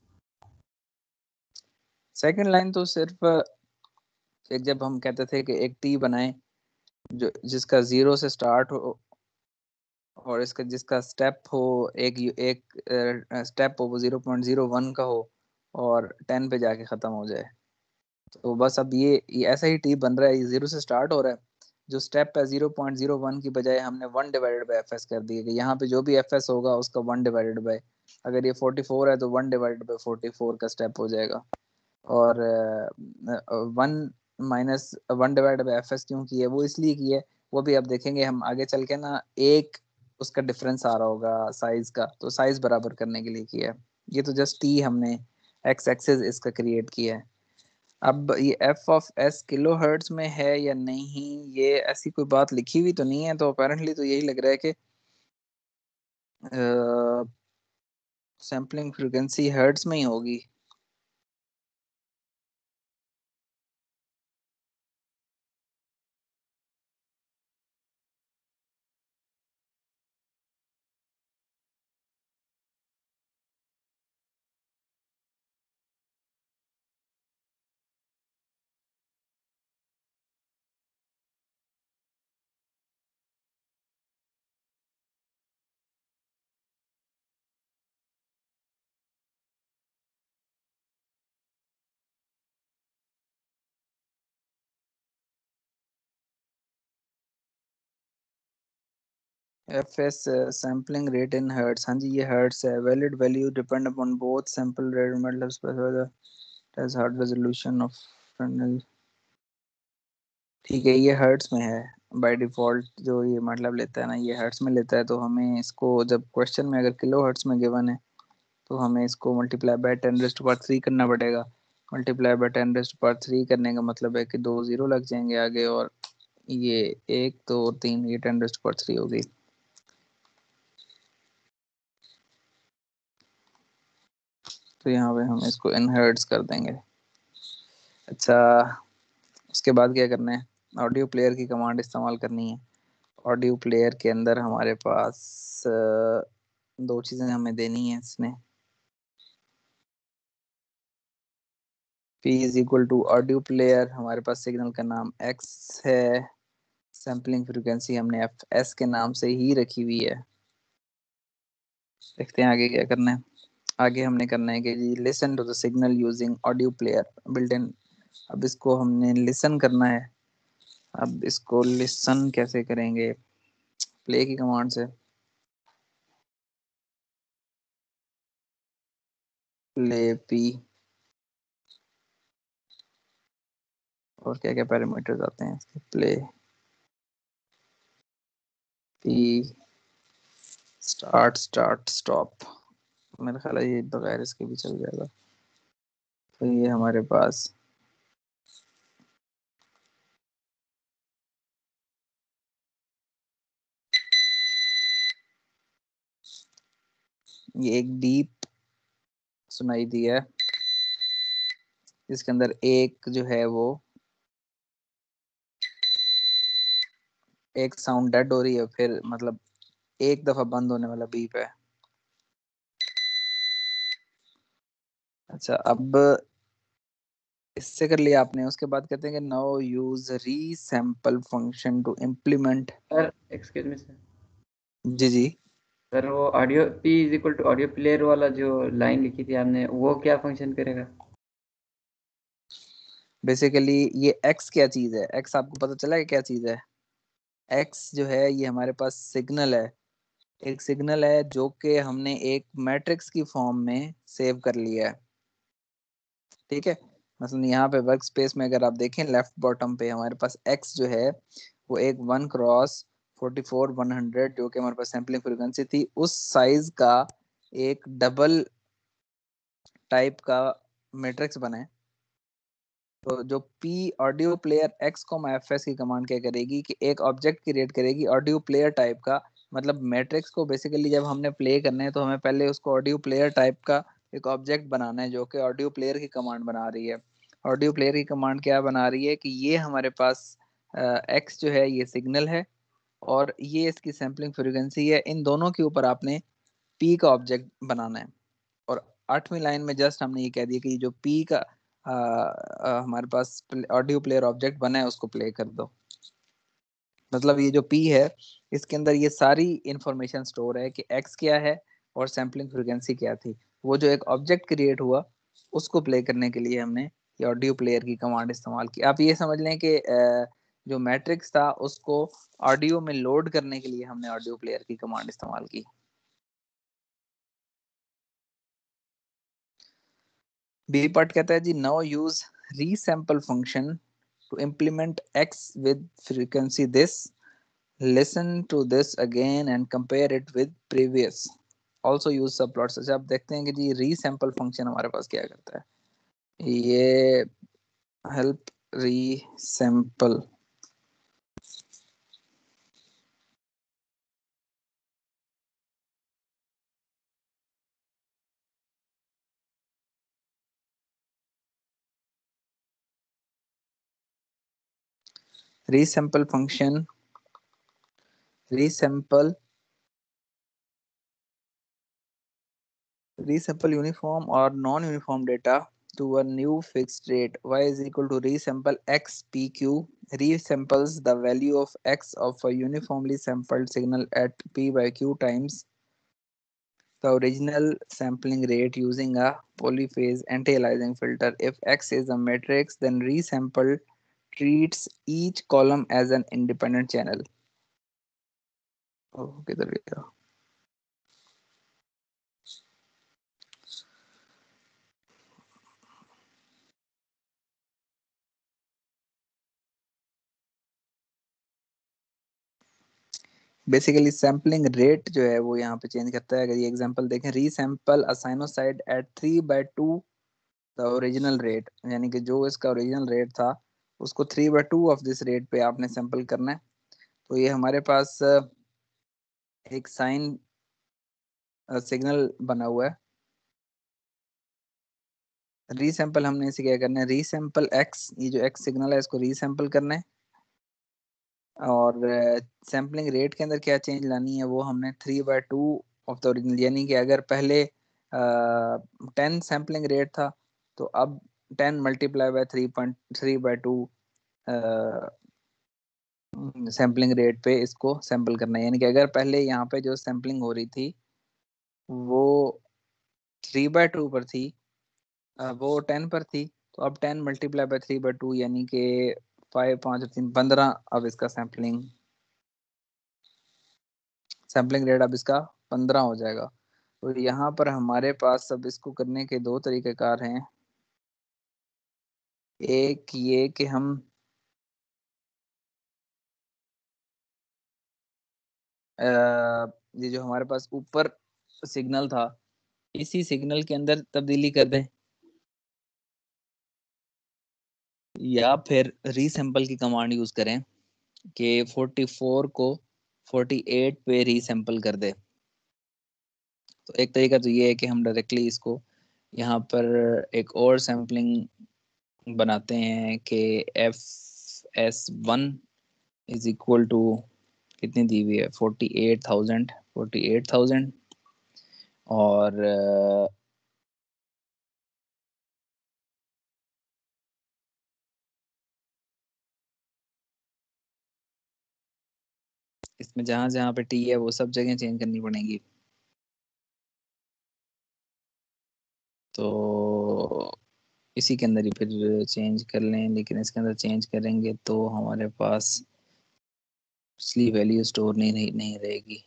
सेकंड लाइन तो सिर्फ एक, जब हम कहते थे कि एक टी बनाए जो जिसका जीरो से स्टार्ट हो और इसका जिसका स्टेप हो एक एक स्टेप हो वो जीरो पॉइंट जीरो वन का हो और टेन पे जाके खत्म हो जाए, तो बस अब ये, ये ऐसा ही टी बन रहा है, ये जीरो से स्टार्ट हो रहा है, जो स्टेप है जीरो पॉइंट जीरो वन की बजाय हमने one divided by f s कर दिया कि यहाँ पे जो भी एफ एस होगा उसका वन डिवाइडेड बाय, अगर ये फोर्टी फोर है तो one divided by forty four का स्टेप हो जाएगा, और one minus one divided by f s क्यों की है, वो इसलिए की है, वो भी अब देखेंगे हम आगे चल के ना, एक उसका डिफरेंस आ रहा होगा साइज का, तो साइज बराबर करने के लिए किया है। ये तो जस्ट टी हमने एक्स एक्सिस इसका क्रिएट किया है। अब ये f of s kilo hertz में है या नहीं, ये ऐसी कोई बात लिखी हुई तो नहीं है, तो अपेरेंटली तो यही लग रहा है कि सैम्पलिंग फ्रीक्वेंसी हर्ट्ज में ही होगी। F s sampling rate in hertz, हाँ जी ये हर्ट्ज है। Valid value depend upon both sample rate मतलब स्पेसिफाइड हार्ड रेजोल्यूशन ऑफ, ठीक है ये हर्ट्ज में है बाय डिफॉल्ट, जो ये मतलब लेता है ना ये हर्ट्ज में लेता है, तो हमें इसको जब क्वेश्चन में अगर किलो हर्ट्ज में गिवन है तो हमें इसको multiply by ten raise to power three करना पड़ेगा। Multiply by ten raise to power three करने का मतलब है कि दो जीरो लग जाएंगे आगे, और ये एक दो तीन, ये ten raise to power three होगी। तो यहाँ पे हम इसको इनहर्ट्स कर देंगे। अच्छा, उसके बाद क्या करना है, ऑडियो प्लेयर की कमांड इस्तेमाल करनी है। ऑडियो प्लेयर के अंदर हमारे पास दो चीज़ें हमें देनी है इसने, P is equal to audio player, हमारे पास सिग्नल का नाम X है, सैम्पलिंग फ्रीक्वेंसी हमने एफ एस के नाम से ही रखी हुई है। देखते हैं आगे क्या करना है। आगे हमने करना है कि जी listen to the signal using audio player built in. अब इसको हमने लिसन करना है। अब इसको लिसन कैसे करेंगे, प्ले की कमांड से, प्ले पी, और क्या क्या पैरामीटर्स आते हैं इसके, play p, start start stop, मेरा ख्याल है ये बगैर इसके भी चल जाएगा। तो ये हमारे पास ये एक डीप सुनाई दी है, इसके अंदर एक जो है वो एक साउंड डेड हो रही है, फिर मतलब एक दफा बंद होने वाला बीप है। अच्छा, अब इससे कर लिया आपने, उसके बाद कहते हैं कि now use resample function to implement. Sir excuse me sir, जी जी सर वो audio P is equal to audio player वाला जो लाइन लिखी थी आपने, वो क्या फंक्शन करेगा? बेसिकली ये x क्या चीज है, x आपको पता चला है क्या चीज है? x जो है ये हमारे पास सिग्नल है, एक सिग्नल है जो कि हमने एक मैट्रिक्स की फॉर्म में सेव कर लिया है। ठीक है, मतलब यहाँ पे वर्क स्पेस में अगर आप देखें लेफ्ट बॉटम पे हमारे पास x जो है वो एक one cross forty four one hundred जो कि हमारे पास सैम्पलिंग फ्रीक्वेंसी थी उस साइज का एक डबल टाइप का मैट्रिक्स बने, तो जो पी ऑडियो प्लेयर एक्स को एफ एस की कमांड क्या करेगी कि एक ऑब्जेक्ट क्रिएट करेगी ऑडियो प्लेयर टाइप का। मतलब मैट्रिक्स को बेसिकली जब हमने प्ले करना है तो हमें पहले उसको ऑडियो प्लेयर टाइप का एक ऑब्जेक्ट बनाना है, जो कि ऑडियो प्लेयर की कमांड बना रही है। ऑडियो प्लेयर की कमांड क्या बना रही है कि ये हमारे पास एक्स जो है ये सिग्नल है और ये इसकी सैम्पलिंग फ्रीक्वेंसी है। इन दोनों के ऊपर आपने पी का ऑब्जेक्ट बनाना है। और आठवीं लाइन में जस्ट हमने ये कह दिया कि जो पी का आ, आ, हमारे पास ऑडियो प्लेयर ऑब्जेक्ट बना है उसको प्ले कर दो। मतलब ये जो पी है इसके अंदर ये सारी इंफॉर्मेशन स्टोर है कि एक्स क्या है और सैम्पलिंग फ्रीक्वेंसी क्या थी। वो जो एक ऑब्जेक्ट क्रिएट हुआ उसको प्ले करने के लिए हमने ये ऑडियो प्लेयर की कमांड इस्तेमाल की। आप ये समझ लें कि जो मैट्रिक्स था उसको ऑडियो में लोड करने के लिए हमने ऑडियो प्लेयर की कमांड इस्तेमाल की। बी पार्ट कहता है जी, now use resample function to implement x with frequency this, listen to this again and compare it with previous, also use subplots। अच्छा, आप देखते हैं कि जी रीसैंपल फंक्शन हमारे पास क्या करता है। ये help resample, resample function resample resample uniform or non-uniform data to a new fixed rate y is equal to resample x pq, resamples the value of x of a uniformly sampled signal at p by q times the original sampling rate using a polyphase anti-aliasing filter. If x is a matrix, then resample treats each column as an independent channel. Oh, किधर गया? Basically sampling rate जो है वो यहाँ पे change करता है। अगर ये एग्जांपल देखें, resample a sinusoid at three by two the original rate, यानी कि जो इसका ओरिजिनल रेट था उसको three by two of this rate पे आपने सैंपल करना है। तो ये हमारे पास एक साइन सिग्नल बना हुआ है। रीसैंपल हमने इसे क्या करना है, रीसैंपल एक्स, ये जो एक्स सिग्नल है इसको रीसैंपल करना है। और सैम्पलिंग रेट के अंदर क्या चेंज लानी है वो हमने three by two of the original, यानी कि अगर पहले टेन सैम्पलिंग रेट था तो अब ten multiply by three point three by two sampling rate पे इसको सैंपल करना है। यानी कि अगर पहले यहाँ पे जो सैम्पलिंग हो रही थी वो थ्री बाय टू पर थी, वो टेन पर थी, तो अब ten multiply by three by two यानी कि फाइव पाँच और तीन पंद्रह, अब इसका सैम्पलिंग सैम्पलिंग रेट अब इसका पंद्रह हो जाएगा। तो यहाँ पर हमारे पास अब इसको करने के दो तरीक़ेकार हैं। एक ये कि हम आ, ये जो हमारे पास ऊपर सिग्नल था इसी सिग्नल के अंदर तब्दीली कर दें, या फिर रीसैंपल की कमांड यूज करें कि फोर्टी फोर को फोर्टी एट पे रीसैंपल कर दे। तो एक तरीका तो ये है कि हम डायरेक्टली इसको यहाँ पर एक और सैम्पलिंग बनाते हैं कि f s one is equal to कितनी दी हुई है, forty eight thousand forty eight thousand और इसमें जहां जहां पे टी है वो सब जगह चेंज करनी पड़ेंगी। तो इसी के अंदर ही फिर चेंज कर लें, लेकिन इसके अंदर चेंज करेंगे तो हमारे पास पिछली वैल्यू स्टोर नहीं नहीं, नहीं रहेगी।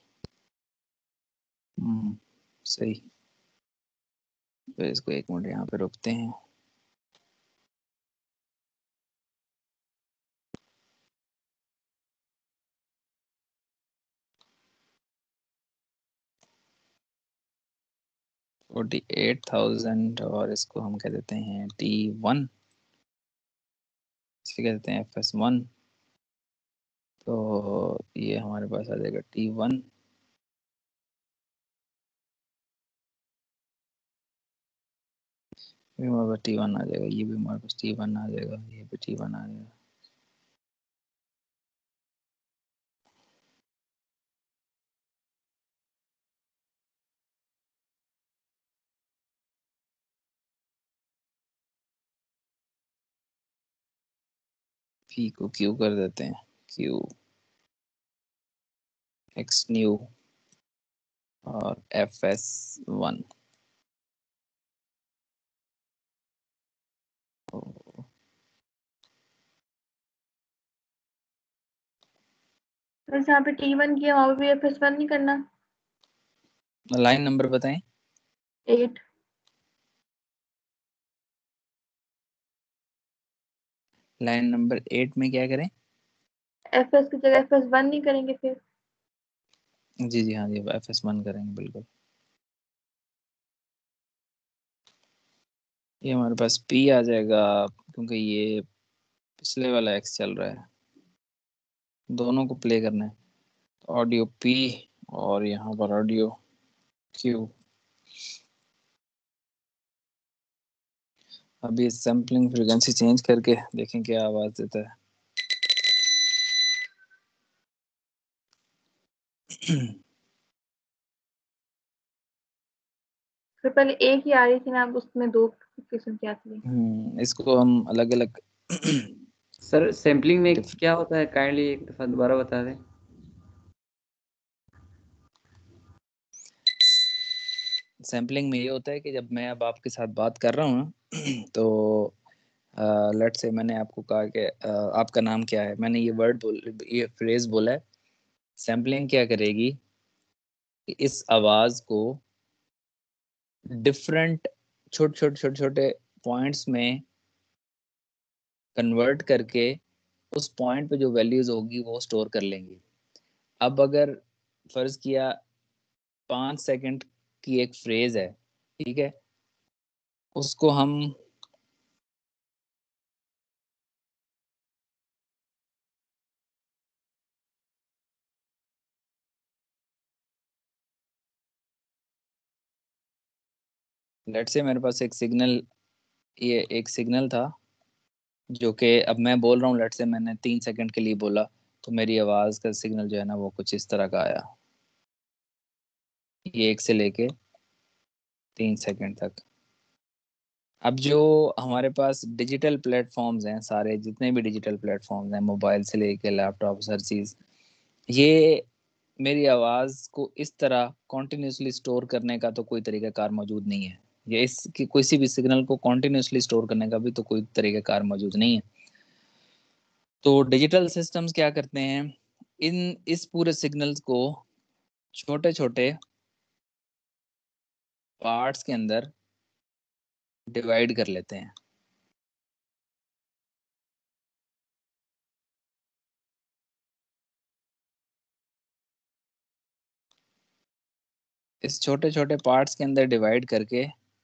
हम्म, सही। तो इसको एक मिनट यहाँ पे रोकते हैं। फोर्टी एट थाउजेंड और इसको हम कह देते हैं टी वन, इसे कह देते हैं एफ एस वन। तो ये हमारे पास आ जाएगा टी वन, भी हमारे पास टी वन आ जाएगा, ये भी हमारे पास टी वन आ जाएगा, ये भी टी वन आ जाएगा। पी को क्यू कर देते हैं, क्यू एक्स न्यू और एफ एस वन। तो जहाँ पे टी वन किया वहाँ पे भी एफ एस वन नहीं करना? लाइन नंबर बताएं। एट। लाइन नंबर एट में क्या करें? एफ एस की जगह एफ एस वन नहीं करेंगे फिर? जी जी हाँ जी, एफ एस वन करेंगे बिल्कुल। ये हमारे पास पी आ जाएगा, क्योंकि ये पिछले वाला एक्स चल रहा है, दोनों को प्ले करना है। ऑडियो पी और यहाँ पर ऑडियो क्यू। अभी सैम्पलिंग फ्रीक्वेंसी चेंज करके देखें क्या आवाज देता है। फिर पहले एक ही आ रही थी ना, अब उसमें दो किस्म की आती है। हम्म इसको हम अलग अलग सर सैम्पलिंग में क्या होता है, काइंडली एक दफा दोबारा बता दें। सैम्पलिंग में ये होता है कि जब मैं अब आपके साथ बात कर रहा हूँ ना, तो लेट्स से मैंने आपको कहा कि uh, आपका नाम क्या है, मैंने ये वर्ड बोल ये फ्रेज बोला है। सैम्पलिंग क्या करेगी कि इस आवाज को डिफरेंट छोटे छोटे छोटे छोटे पॉइंट्स में कन्वर्ट करके उस पॉइंट पे जो वैल्यूज होगी वो स्टोर कर लेंगी। अब अगर फर्ज किया पाँच सेकंड की एक फ्रेज है, ठीक है, उसको हम लेट्स से मेरे पास एक सिग्नल, ये एक सिग्नल था जो कि अब मैं बोल रहा हूँ, लेट्स से मैंने तीन सेकंड के लिए बोला, तो मेरी आवाज का सिग्नल जो है ना वो कुछ इस तरह का आया, ये एक से लेके तीन सेकंड तक। अब जो हमारे पास डिजिटल प्लेटफॉर्म्स हैं, सारे जितने भी डिजिटल प्लेटफॉर्म्स हैं, मोबाइल से लेके लैपटॉप हर चीज़, ये मेरी आवाज़ को इस तरह कॉन्टिन्यूसली स्टोर करने का तो कोई तरीका कार मौजूद नहीं है। ये इस कि किसी भी सिग्नल को कॉन्टिन्यूसली स्टोर करने का भी तो कोई तरीका कार मौजूद नहीं है। तो डिजिटल सिस्टम्स क्या करते हैं, इन इस पूरे सिग्नल्स को छोटे छोटे पार्ट्स के अंदर डिवाइड कर लेते हैं। इस छोटे छोटे पार्ट्स के अंदर डिवाइड करके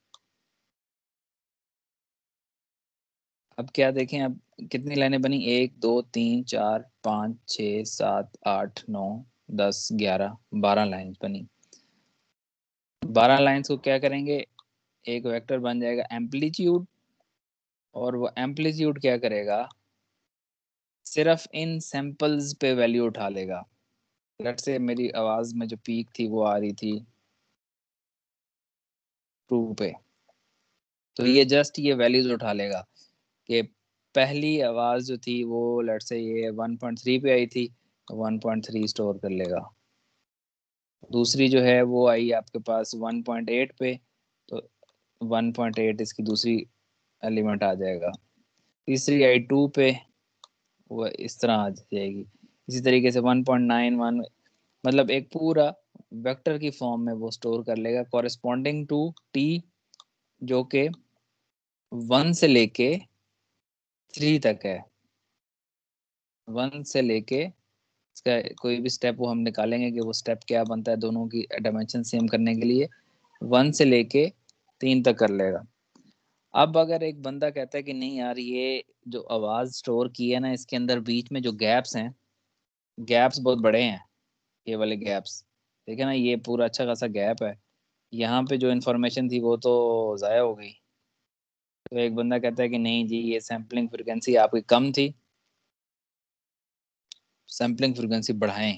अब क्या देखें, अब कितनी लाइनें बनी, एक दो तीन चार पाँच छः सात आठ नौ दस ग्यारह बारह लाइन्स बनी। बारह लाइन्स को क्या करेंगे, एक वेक्टर बन जाएगा एम्पलीट्यूड, और वो एम्पलीट्यूड क्या करेगा, सिर्फ इन सैंपल्स पे वैल्यू उठा लेगा। लेट्स से मेरी आवाज में जो पीक थी वो आ रही थी टू पे, तो ये जस्ट ये वैल्यूज उठा लेगा कि पहली आवाज जो थी वो लेट्स से ये वन पॉइंट थ्री पे आई थी, तो वन पॉइंट थ्री स्टोर कर लेगा। दूसरी जो है वो आई आपके पास वन पॉइंट एट पे, तो वन पॉइंट एट इसकी दूसरी एलिमेंट आ जाएगा। तीसरी आई टू पे, वो इस तरह आ जाएगी। इसी तरीके से वन पॉइंट नाइन वन, मतलब एक पूरा वेक्टर की फॉर्म में वो स्टोर कर लेगा कॉरेस्पॉन्डिंग टू टी, जो कि वन से लेके थ्री तक है। वन से लेके इसका कोई भी स्टेप वो हम निकालेंगे कि वो स्टेप क्या बनता है दोनों की डायमेंशन सेम करने के लिए। वन से लेके तीन तक कर लेगा। अब अगर एक बंदा कहता है कि नहीं यार, ये जो आवाज स्टोर की है ना, इसके अंदर बीच में जो गैप्स हैं, गैप्स बहुत बड़े हैं, ये वाले गैप्स, ठीक है ना, ये पूरा अच्छा खासा गैप है, यहाँ पे जो इन्फॉर्मेशन थी वो तो जाया हो गई। तो एक बंदा कहता है कि नहीं जी, ये सैम्पलिंग फ्रिक्वेंसी आपकी कम थी, सैम्पलिंग फ्रिक्वेंसी बढ़ाएं।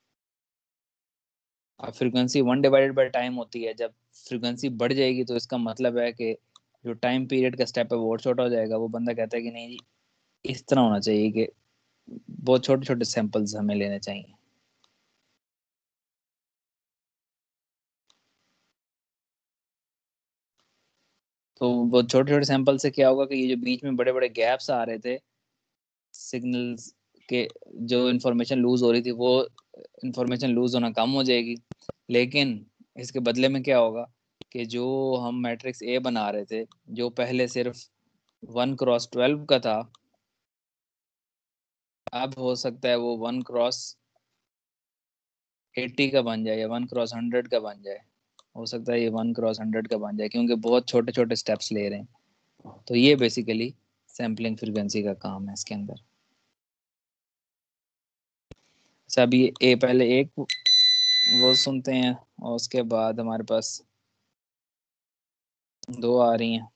अब frequency one divided by time होती है, जब फ्रिक्वेंसी बढ़ जाएगी तो इसका मतलब है कि जो टाइम पीरियड का स्टेप है वो और छोटा हो जाएगा। वो बंदा कहता है कि नहीं जी, इस तरह होना चाहिए कि बहुत छोटे छोटे सैंपल्स हमें लेने चाहिए। तो वो छोटे छोटे सैंपल से क्या होगा कि ये जो बीच में बड़े बड़े गैप्स आ रहे थे सिग्नल्स के, जो इन्फॉर्मेशन लूज हो रही थी, वो इन्फॉर्मेशन लूज होना कम हो जाएगी। लेकिन इसके बदले में क्या होगा कि जो हम मैट्रिक्स ए बना रहे थे, जो पहले सिर्फ वन क्रॉस ट्वेल्व का था, अब हो सकता है वो वन क्रॉस एट्टी का बन जाए या वन क्रॉस हंड्रेड का बन जाए। हो सकता है ये वन क्रॉस हंड्रेड का बन जाए, क्योंकि बहुत छोटे छोटे स्टेप्स ले रहे हैं। तो ये बेसिकली सैम्पलिंग फ्रीक्वेंसी का काम है इसके अंदर। अच्छा, अभी ए पहले एक वो सुनते हैं और उसके बाद हमारे पास दो आ रही हैं।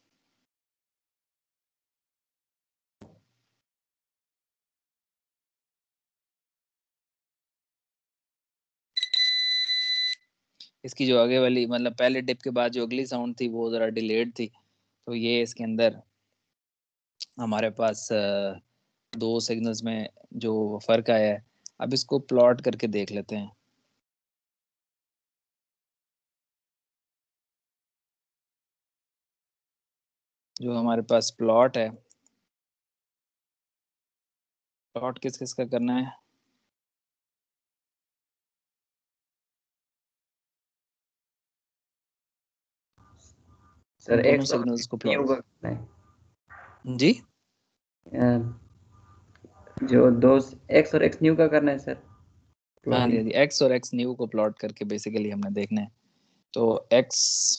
इसकी जो आगे वाली, मतलब पहले डिप के बाद जो अगली साउंड थी वो ज़रा डिलेड थी। तो ये इसके अंदर हमारे पास अ, दो सिग्नल्स में जो फर्क आया है, अब इसको प्लॉट करके देख लेते हैं। जो हमारे पास प्लॉट है, प्लॉट किस किस का करना है? सर दोनों एक्स और सिग्नल्स को न्यू प्लॉट। का करना है। जी, अ, जो दो एक्स और एक्स न्यू का करना है सर, हाँ जी, हाँ प्लॉटिंग। जी, एक्स और एक्स न्यू को प्लॉट करके बेसिकली हमने देखना है। तो एक्स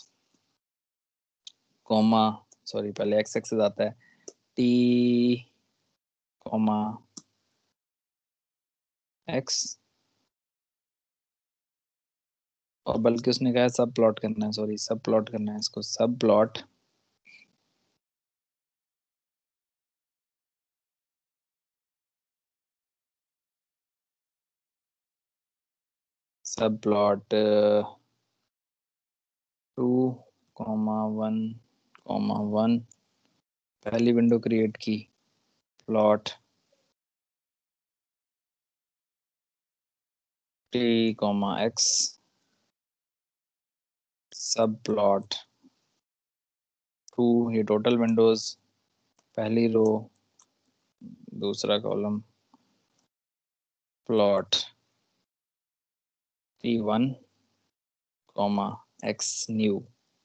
कॉमा, सॉरी पहले एक्स एक्सेस आता है, टी कॉमा एक्स, और बल्कि उसने कहा सब प्लॉट करना है, सॉरी सब प्लॉट करना है इसको, सब प्लॉट सब plot two comma one comma one, पहली विंडो क्रिएट की, प्लॉट टी कॉमा एक्स, सब प्लॉट टू, ये टोटल विंडोज, पहली रो दूसरा column, plot t one comma x new.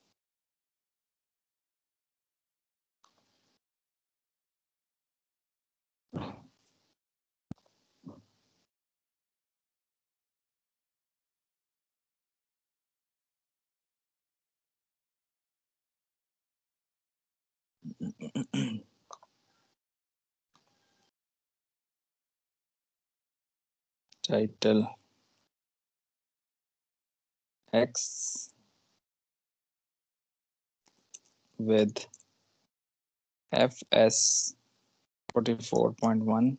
Title x with F S forty-four point one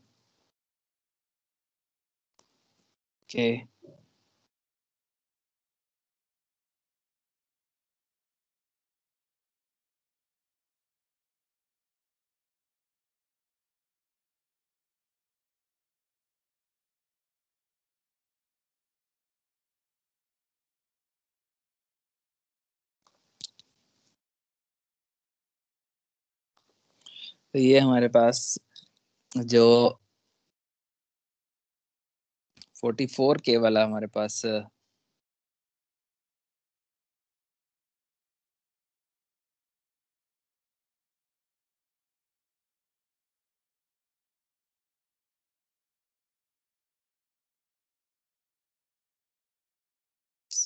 K तो ये हमारे पास जो चौवालीस के वाला हमारे पास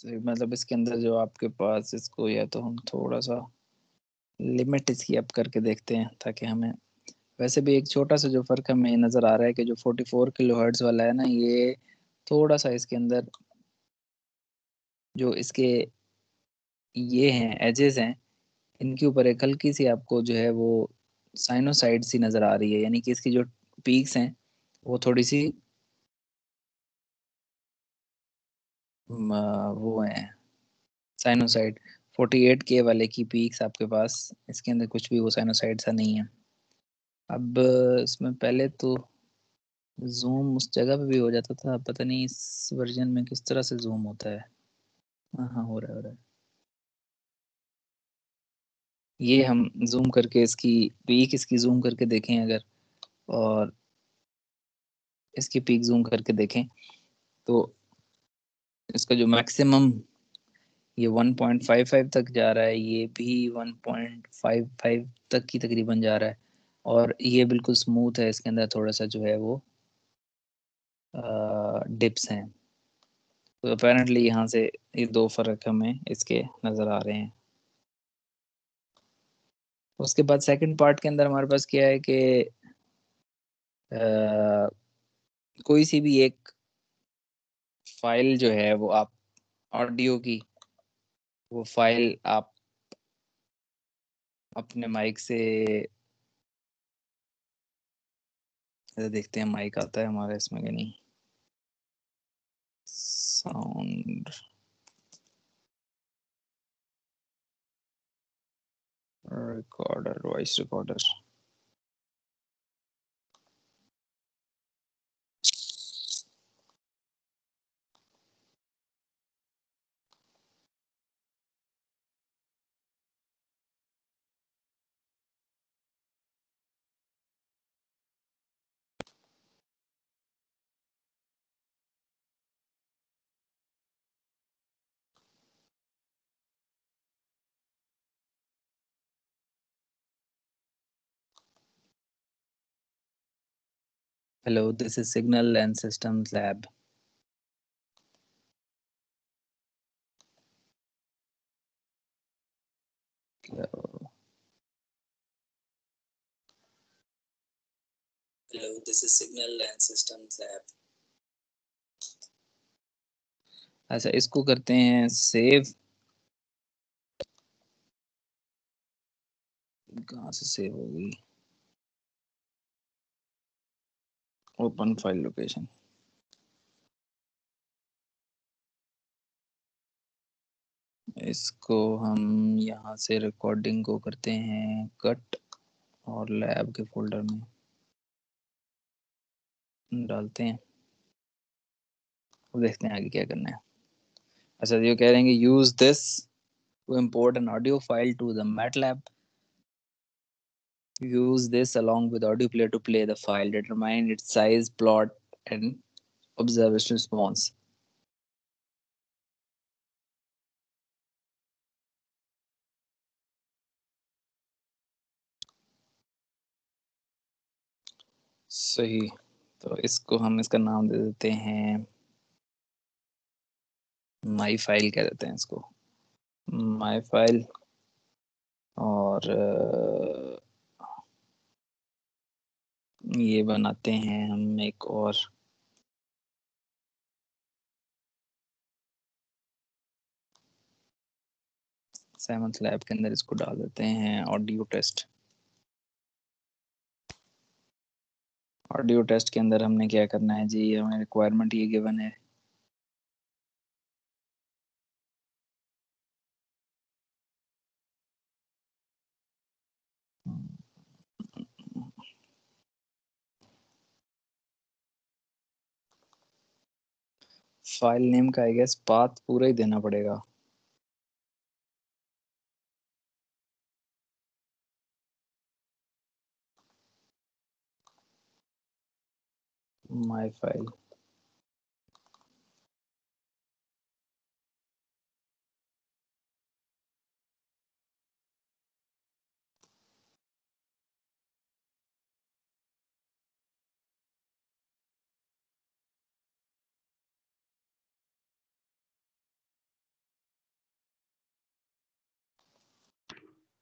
मतलब इसके अंदर जो आपके पास इसको, या तो हम थोड़ा सा लिमिट इसकी अप करके देखते हैं ताकि हमें, वैसे भी एक छोटा सा जो फर्क हमें नजर आ रहा है कि जो फोर्टी फोर किलो हर्ट्ज वाला है ना, ये थोड़ा सा इसके अंदर जो इसके ये हैं एजेस हैं, इनके ऊपर एक हल्की सी आपको जो है वो साइनोसाइड सी नजर आ रही है, यानी कि इसकी जो पीक्स हैं वो थोड़ी सी म, वो है साइनोसाइड। फोर्टी एट के वाले की पीक्स आपके पास, इसके अंदर कुछ भी वो साइनोसाइड सा नहीं है। अब इसमें पहले तो जूम उस जगह पे भी हो जाता था, पता नहीं इस वर्जन में किस तरह से जूम होता है। हाँ हाँ, हो रहा है हो रहा है। ये हम जूम करके इसकी पीक इसकी जूम करके देखें अगर, और इसकी पीक जूम करके देखें तो इसका जो मैक्सिमम ये वन पॉइंट फाइव फाइव तक जा रहा है, ये भी वन पॉइंट फाइव फाइव तक की तकरीबन जा रहा है, और ये बिल्कुल स्मूथ है, इसके अंदर थोड़ा सा जो है वो डिप्स हैं। तो अपेरेंटली यहाँ से ये दो फर्क हमें इसके नज़र आ रहे हैं। उसके बाद सेकंड पार्ट के अंदर हमारे पास क्या है कि अ, कोई सी भी एक फाइल जो है वो आप ऑडियो की, वो फाइल आप अपने माइक से, देखते हैं माइक आता है हमारा इसमें कि नहीं, sound recorder, voice recorder. Hello, this is Signal and Systems Lab. Hello, Hello, this is Signal and Systems Lab. अच्छा, इसको करते हैं सेव। कहाँ से सेव होगी? Open file location. इसको हम यहाँ से रिकॉर्डिंग को करते हैं कट, और लैब के फोल्डर में डालते हैं, और देखते हैं आगे क्या करना है। अच्छा, ये कह रहे हैं कि use this to import an audio file to the MATLAB. Use this along with audio player to play the file. Determine its size, plot, and observe its response. सही, तो इसको हम इसका नाम दे देते हैं माई फाइल, कह देते हैं इसको माई फाइल। और ये बनाते हैं हम एक और सेवंथ लैब के अंदर, इसको डाल देते हैं ऑडियो टेस्ट। ऑडियो टेस्ट के अंदर हमने क्या करना है जी, हमें रिक्वायरमेंट ये गिवन है, फाइल नेम का आई गेस पाथ पूरा ही देना पड़ेगा। माई फाइल,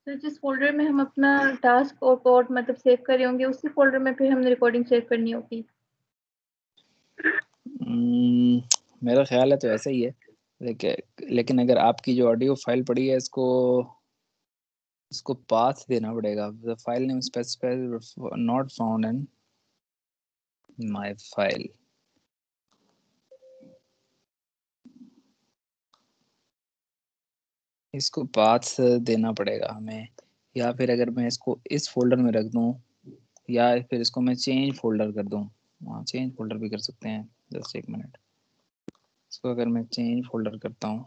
तो जिस फोल्डर में हम अपना टास्क और कोड मतलब सेव कर रहे होंगे उसी फोल्डर में फिर हमने रिकॉर्डिंग सेव करनी होगी। हम्म, मेरा ख्याल है तो ऐसा ही है, लेकिन लेकिन अगर आपकी जो ऑडियो फाइल पड़ी है इसको इसको पाथ देना पड़ेगा। The file name specified not found in my file. इसको पाथ देना पड़ेगा हमें, या फिर अगर मैं इसको इस फोल्डर में रख दूं, या फिर इसको मैं चेंज फोल्डर कर दूं। हाँ, चेंज फोल्डर भी कर सकते हैं। जस्ट एक मिनट, इसको अगर मैं चेंज फोल्डर करता हूँ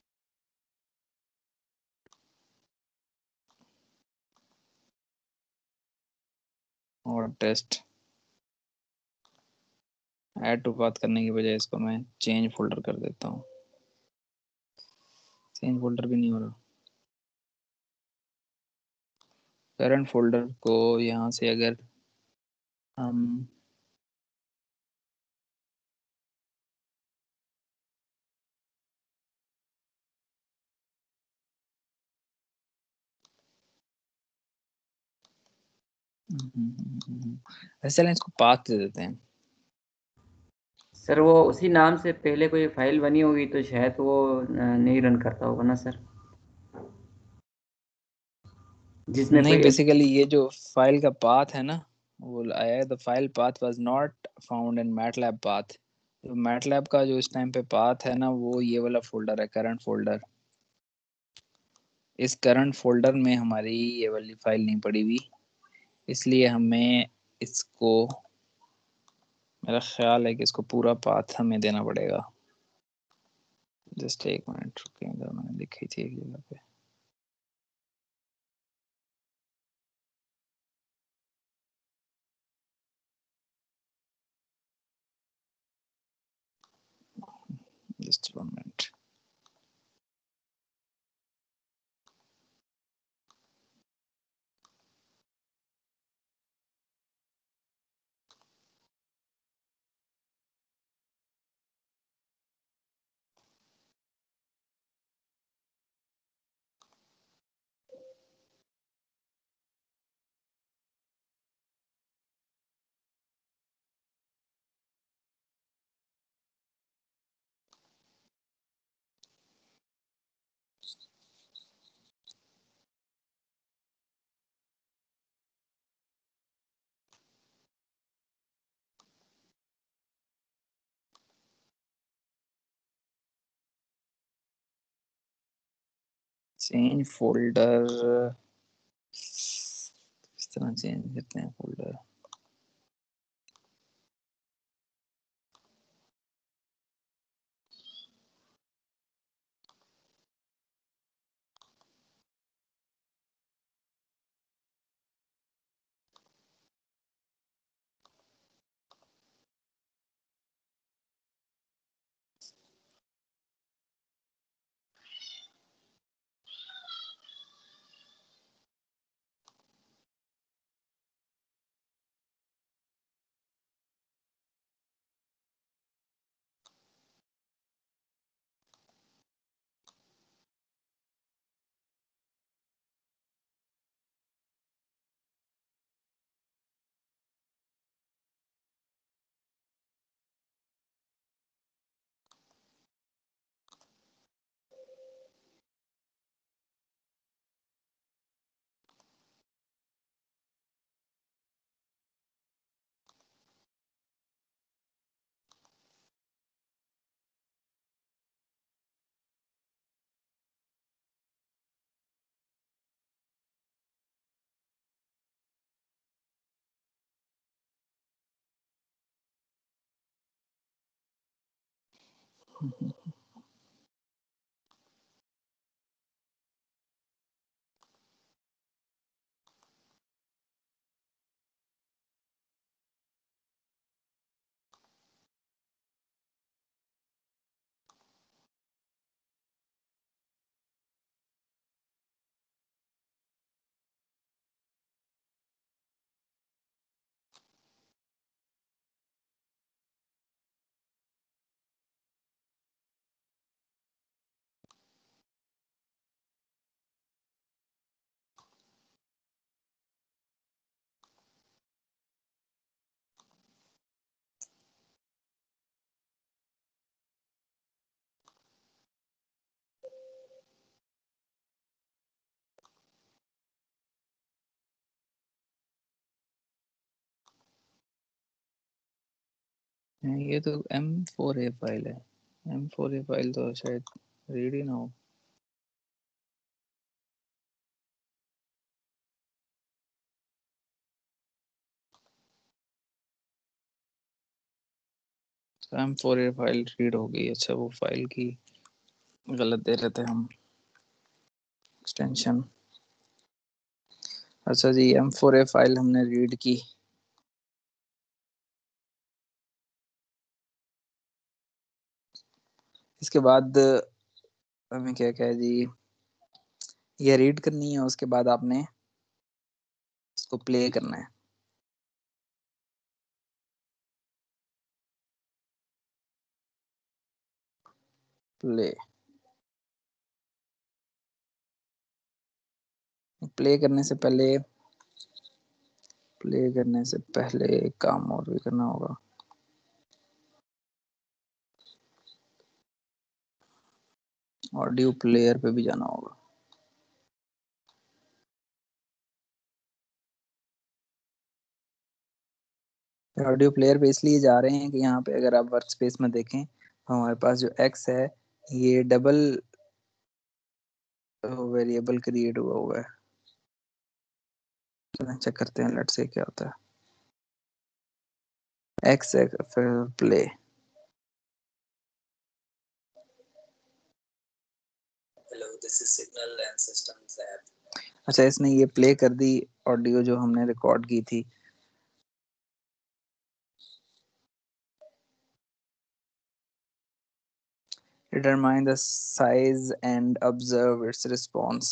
और टेस्ट ऐड टू पाथ करने की बजाय इसको मैं चेंज फोल्डर कर देता हूँ, चेंज फोल्डर भी नहीं हो रहा। करंट फोल्डर को यहाँ से अगर हम ऐसे चलें इसको पाथ दे देते हैं। सर वो उसी नाम से पहले कोई फाइल बनी होगी तो शायद वो नहीं रन करता होगा ना सर, जिसमें नहीं, कोई। बेसिकली ये जो फाइल का पाथ है ना, वो आया है the file path was not found in MATLAB path. तो मैटलैब का जो इस टाइम पे पाथ है ना, वो ये वाला फोल्डर है, करंट फोल्डर। इस करंट फोल्डर में हमारी ये वाली फाइल नहीं पड़ी हुई, इसलिए हमें इसको, मेरा ख्याल है कि इसको पूरा पाथ हमें देना पड़ेगा। जस्ट एक मिनट रुकिए, इधर मैंने लिखी थी एक जगह पे। Just one minute. Change folder, इस तरह चेंज करते हैं फोल्डर। ये तो एम फोर ए फाइल है, एम फोर ए फाइल तो शायद रीड ही ना हो। M four A file read हो गई। अच्छा, वो फाइल की गलत दे रहे थे हम एक्सटेंशन। अच्छा जी, एम फोर ए फाइल हमने रीड की। इसके बाद हमें क्या क्या है जी, ये रीड करनी है, उसके बाद आपने इसको प्ले करना है। प्ले प्ले करने से पहले प्ले करने से पहले एक काम और भी करना होगा। ऑडियो प्लेयर पे भी जाना होगा। ऑडियो प्लेयर पे इसलिए जा रहे हैं कि यहाँ पे अगर आप वर्क स्पेस में देखें तो हमारे पास जो एक्स है ये डबल वेरिएबल क्रिएट हुआ हुआ है। चेक करते हैं, लेट्स से क्या होता है। एक्स है, फिर play. Hello, this is signal and systems app. अच्छा, इसने ये प्ले कर दी ऑडियो जो हमने रिकॉर्ड की थी। Determine the size and observe its response.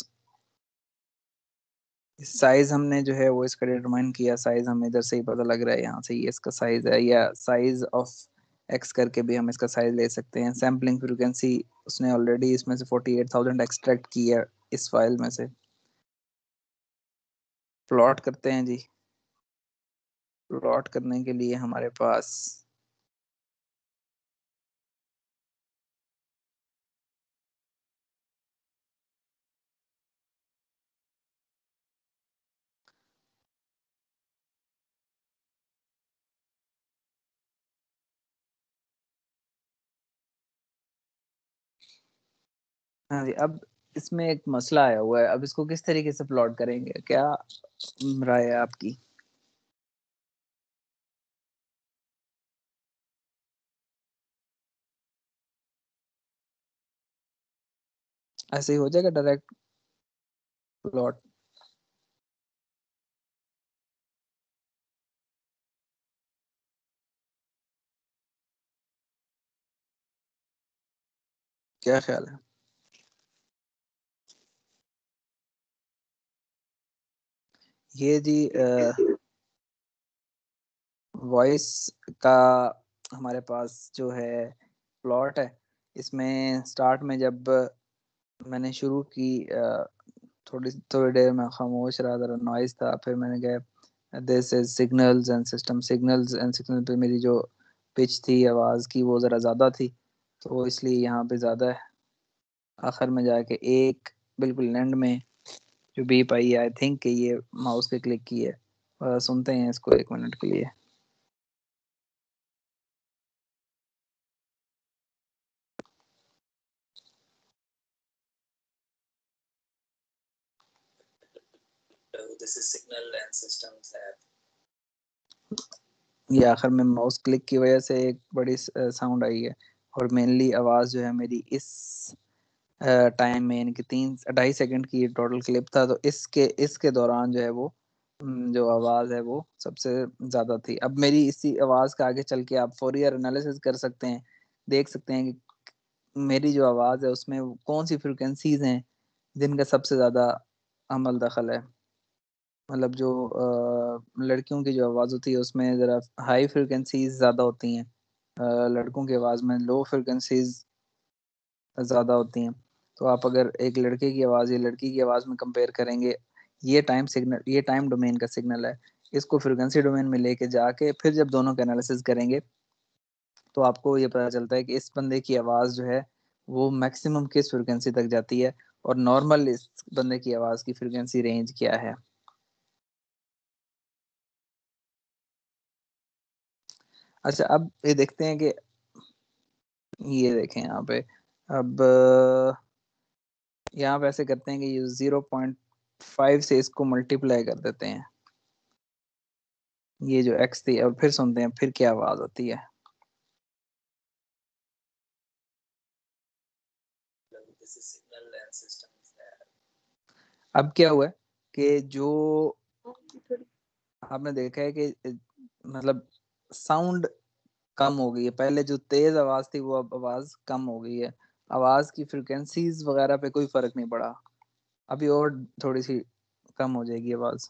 Size हमने जो है वो इसका डिटरमाइन किया। साइज हमें इधर से ही पता लग रहा है, यहाँ से ये इसका साइज है, या साइज ऑफ एक्स करके भी हम इसका साइज ले सकते हैं। सैम्पलिंग फ्रीक्वेंसी उसने ऑलरेडी इसमें से फोर्टी एट थाउजेंड एक्सट्रैक्ट की है इस फाइल में से। प्लॉट करते हैं जी। प्लॉट करने के लिए हमारे पास हाँ जी, अब इसमें एक मसला आया हुआ है। अब इसको किस तरीके से प्लॉट करेंगे, क्या राय है आपकी? ऐसे ही हो जाएगा डायरेक्ट प्लॉट? क्या ख्याल है? ये जी वॉइस का हमारे पास जो है प्लॉट है। इसमें स्टार्ट में जब मैंने शुरू की, अ, थोड़ी थोड़ी देर में खामोश रहा, जरा नॉइज था। फिर मैंने कहा this is signals and system. Signals and signal पे मेरी जो पिच थी आवाज़ की वो ज़रा ज़्यादा थी, तो इसलिए यहाँ पे ज़्यादा है। आखिर में जाके एक बिल्कुल एंड में जो बीप आई है, आई थिंक ये माउस पे क्लिक की है। अ, सुनते हैं इसको एक मिनट के लिए। This is signal and systems app. ये आखिर में माउस क्लिक की वजह से एक बड़ी साउंड आई है। और मेनली आवाज़ जो है मेरी इस टाइम में, यानी कि तीन ढाई सेकंड की टोटल क्लिप था, तो इसके इसके दौरान जो है वो हम्म, जो आवाज़ है वो सबसे ज़्यादा थी। अब मेरी इसी आवाज़ का आगे चल के आप फोरियर एनालिसिस कर सकते हैं, देख सकते हैं कि मेरी जो आवाज़ है उसमें कौन सी फ्रिक्वेंसीज हैं जिनका सबसे ज़्यादा अमल दखल है। मतलब जो अ, लड़कियों की जो आवाज़ होती है उसमें ज़रा हाई फ्रिक्वेंसीज ज़्यादा होती हैं, अ, लड़कों की आवाज़ में लो फ्रिक्वेंसीज ज़्यादा होती हैं। तो आप अगर एक लड़के की आवाज़ या लड़की की आवाज़ में कंपेयर करेंगे, ये टाइम सिग्नल, ये टाइम डोमेन का सिग्नल है। इसको फ्रीक्वेंसी डोमेन में लेके जाके फिर जब दोनों का एनालिसिस करेंगे तो आपको ये पता चलता है कि इस बंदे की आवाज़ जो है वो मैक्सिमम किस फ्रीक्वेंसी तक जाती है और नॉर्मल इस बंदे की आवाज़ की फ्रीक्वेंसी रेंज क्या है। अच्छा अब ये देखते हैं कि ये देखें यहाँ पे, अब अ, यहाँ पे ऐसे करते हैं कि ये जीरो पॉइंट फाइव से इसको मल्टीप्लाई कर देते हैं, ये जो एक्स थी, और फिर सुनते हैं फिर क्या आवाज आती है। अब क्या हुआ है कि जो आपने देखा है कि मतलब साउंड कम हो गई है, पहले जो तेज आवाज थी वो अब आवाज कम हो गई है, आवाज की फ्रिक्वेंसीज वगैरह पे कोई फर्क नहीं पड़ा, अभी और थोड़ी सी कम हो जाएगी आवाज।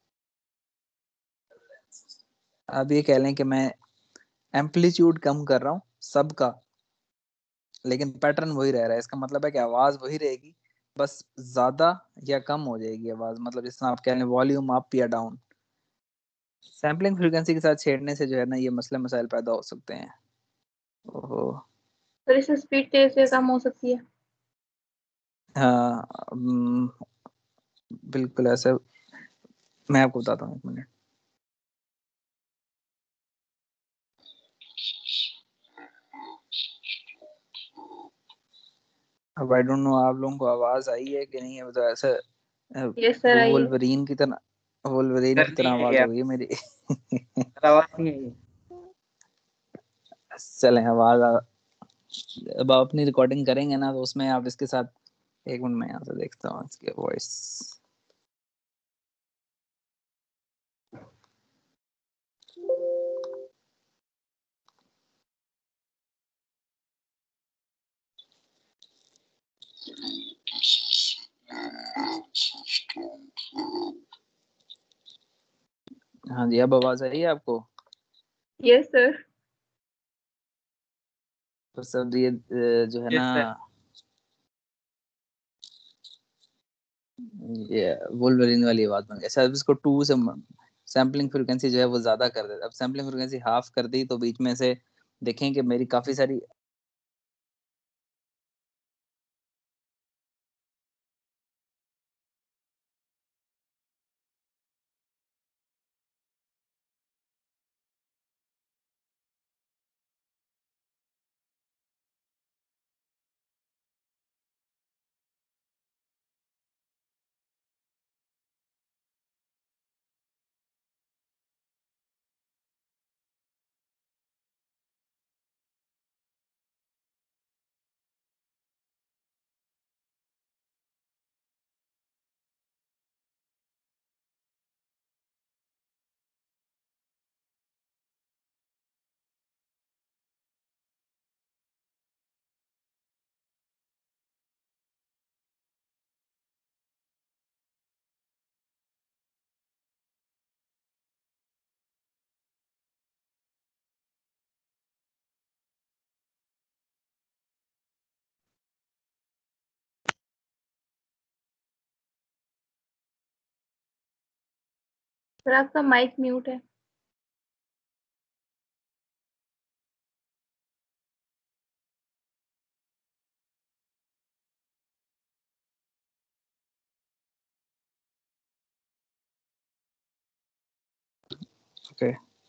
अब ये कह लें कि मैं एम्पलीट्यूड कम कर रहा हूँ सबका, लेकिन पैटर्न वही रह रहा है, इसका मतलब है कि आवाज वही रहेगी, बस ज्यादा या कम हो जाएगी आवाज, मतलब जिस तरह आप कह लें वॉल्यूम अप या डाउन। सैम्पलिंग फ्रीक्वेंसी के साथ छेड़ने से जो है ना ये मसले मसाइल पैदा हो सकते हैं। ओहो। तो इससे स्पीड तेज या कम हो सकती है। हाँ हम्म, बिल्कुल ऐसा, मैं आपको बताता हूँ एक मिनट। अब आई डोंट नो आप लोगों को आवाज आई है कि नहीं है, मतलब ऐसा यस सर, आइए। वोल्वरीन की तरह, वोल्वरीन सर की नहीं तरह है आवाज ये, हो गई है मेरी। सर आवाज नहीं है ये। चलें आवाज आ, अब आप अपनी रिकॉर्डिंग करेंगे ना तो उसमें आप इसके साथ, एक मिनट मैं यहाँ से देखता हूँ इसके वॉइस। हाँ जी, अब आवाज आई है आपको? Yes sir. तो सब ये अ, जो है ना यस सर। ये वोल्वरिन वाली आवाज बन गई। अच्छा अब इसको टू से सैम्पलिंग फ्रीक्वेंसी जो है वो ज्यादा कर दे, अब सैम्पलिंग फ्रीक्वेंसी हाफ कर दी तो बीच में से देखें कि मेरी काफी सारी सर आपका माइक म्यूट है। ओके।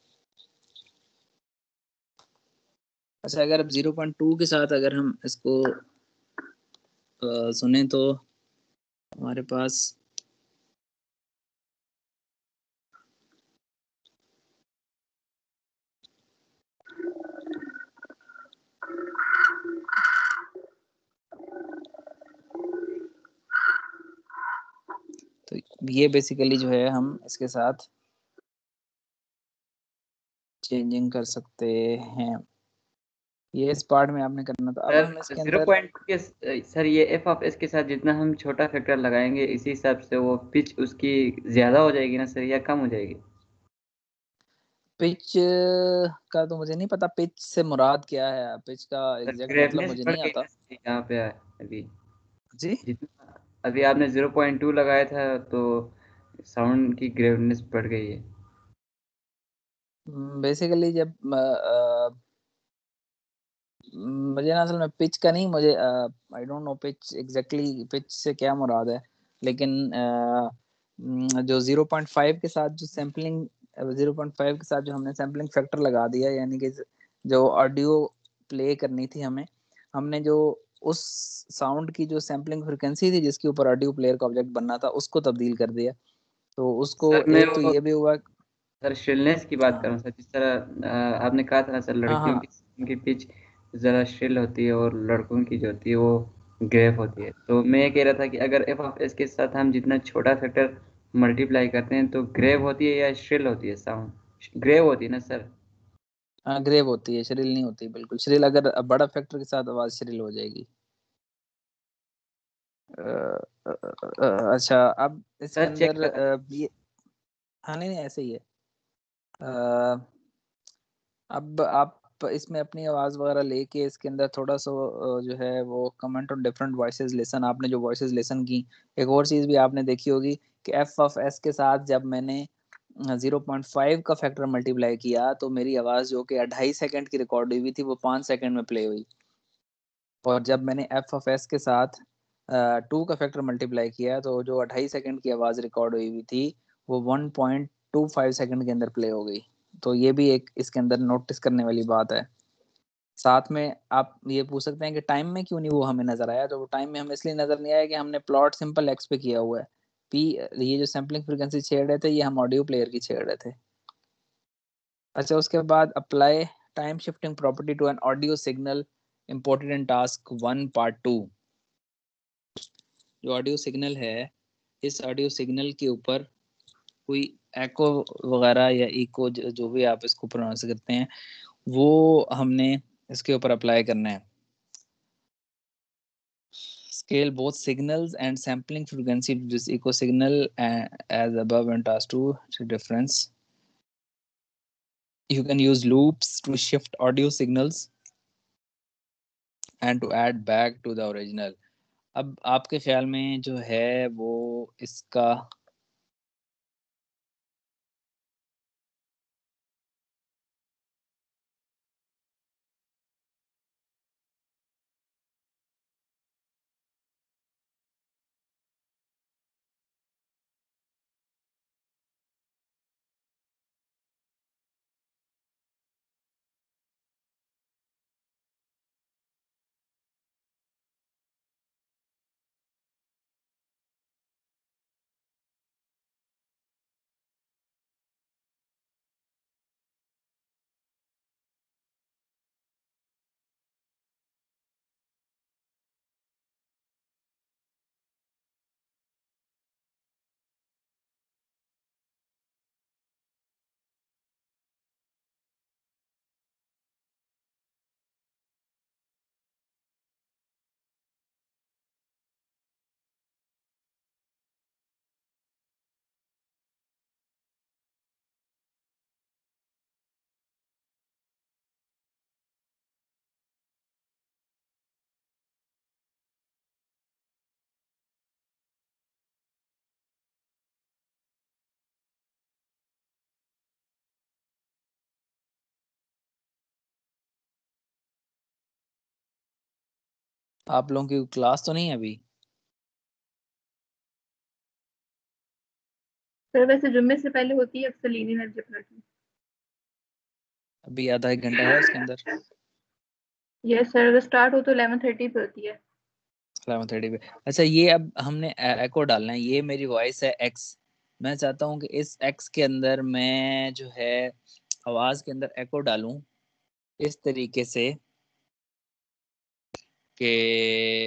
अच्छा अगर अब जीरो पॉइंट टू के साथ अगर हम इसको अ, सुने तो हमारे पास तो ये बेसिकली जो है हम इसके साथ चेंजिंग कर सकते हैं, ये इस पार्ट में आपने करना था। अब हम सर इसके जीरो अंदर पॉइंट के सर ये एफ ऑफ एस के साथ जितना हम छोटा फैक्टर लगाएंगे इसी हिसाब से वो पिच उसकी ज्यादा हो जाएगी ना सर, या कम हो जाएगी? पिच का तो मुझे नहीं पता, पिच से मुराद क्या है, पिच का सर एग्जैक्ट मतलब ग्रेवनेस मुझे बढ़ नहीं गई आता। ना सर यहाँ पे अभी, जी जितना अभी आपने जीरो पॉइंट टू लगाया था तो साउंड की ग्रेवनेस बढ़ गई है। बेसिकली जब अ, मुझे ना असल में पिच का नहीं, मुझे I don't know pitch exactly pitch से क्या मुराद है, लेकिन अ, जो जीरो पॉइंट फाइव के साथ जो सैम्पलिंग ज़ीरो पॉइंट फाइव के साथ जो हमने सैम्पलिंग फैक्टर लगा दिया, यानी कि जो ऑडियो प्ले करनी थी हमें, हमने जो उस साउंड की जो सैम्पलिंग फ्रीक्वेंसी थी जिसके ऊपर ऑडियो प्लेयर का ऑब्जेक्ट बनना था उसको तब्दील कर दिया। तो उसको सर मैं एक तो वो ये भी हुआ। सर श्रिलनेस की बात हाँ कर रहा हूँ सर, जिस तरह अ, आपने कहा था ना सर, हाँ लड़कियों हाँ की उनकी पिच ज़रा श्रिल होती है और लड़कों की जो होती है वो ग्रेव होती है। तो मैं ये कह रहा था कि अगर एफ ऑफ एस के साथ हम जितना छोटा फैक्टर मल्टीप्लाई करते हैं तो ग्रेव होती है या श्रिल होती है साउंड? ग्रेव होती है ना सर? हाँ ग्रेव होती है, श्रिल नहीं होती बिल्कुल। श्रिल अगर बड़ा फैक्टर के साथ आवाज श्रिल हो जाएगी। अ, अ, अ, अ, अच्छा अब इसके सर चेक अंदर करा। अ, ये, हाँ नहीं नहीं ऐसे ही है। अ, अब आप इसमें अपनी आवाज वगैरह लेके इसके अंदर थोड़ा सा अ, जो है वो comment on different voices listen, आपने जो वॉइसेस लिसन की। एक और चीज भी आपने देखी होगी कि एफ ऑफ एस के साथ जब मैंने ज़ीरो पॉइंट फाइव का फैक्टर मल्टीप्लाई किया तो मेरी आवाज जो कि ढाई सेकंड की रिकॉर्ड हुई थी वो पाँच सेकंड में प्ले हुई। और जब मैंने एफ ऑफ एस के साथ टू का फैक्टर मल्टीप्लाई किया तो जो ढाई सेकंड की आवाज रिकॉर्ड हुई हुई थी वो one point two five second के अंदर प्ले हो गई। तो ये भी एक इसके अंदर नोटिस करने वाली बात है। साथ में आप ये पूछ सकते हैं कि टाइम में क्यों नहीं वो हमें नजर आया। तो वो टाइम में हमें इसलिए नजर नहीं आया कि हमने प्लॉट सिंपल एक्स पे किया हुआ है। पी ये जो सैम्पलिंग फ्रीक्वेंसी छेड़ रहे थे ये हम ऑडियो प्लेयर की छेड़ रहे थे। अच्छा उसके बाद apply time shifting property to an audio signal imported in task one part two. जो ऑडियो सिग्नल है इस ऑडियो सिग्नल के ऊपर कोई एको वगैरह या इको जो भी आप इसको प्रोनाउंस करते हैं वो हमने इसके ऊपर अप्लाई करना है। Scale both signals and sampling frequency to this echo signal uh, as above and task two to difference. You can use loops to shift audio signals and to add back to the original. अब आपके ख्याल में जो है वो इसका आप लोगों की क्लास तो नहीं है अभी? सर वैसे जुम्मे से पहले होती है अक्सर लीनियर अलजेब्रा की। अभी आधा एक घंटा है उसके अंदर। यस सर, अगर स्टार्ट हो तो इलेवन थर्टी पे होती है। इलेवन थर्टी पे। अच्छा ये अब हमने एको डालना है। ये मेरी वॉइस है एक्स। मैं चाहता हूँ कि इस एक्स के अंदर मैं जो है आवाज के अंदर एको डालूं इस तरीके से कि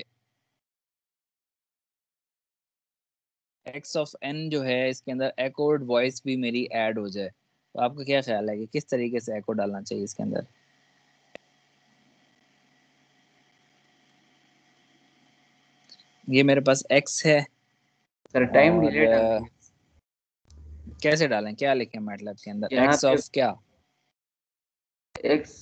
एक्स ऑफ एन जो है इसके अंदर एकोड वॉइस भी मेरी ऐड हो जाए। तो आपका क्या ख्याल है कि किस तरीके से एको डालना चाहिए इसके अंदर? ये मेरे पास एक्स है सर टाइम और डिले अ, डालेंगे कैसे डालें, क्या लिखें मैटलैब के अंदर? यहाँ एक्स पे ऑफ क्या? X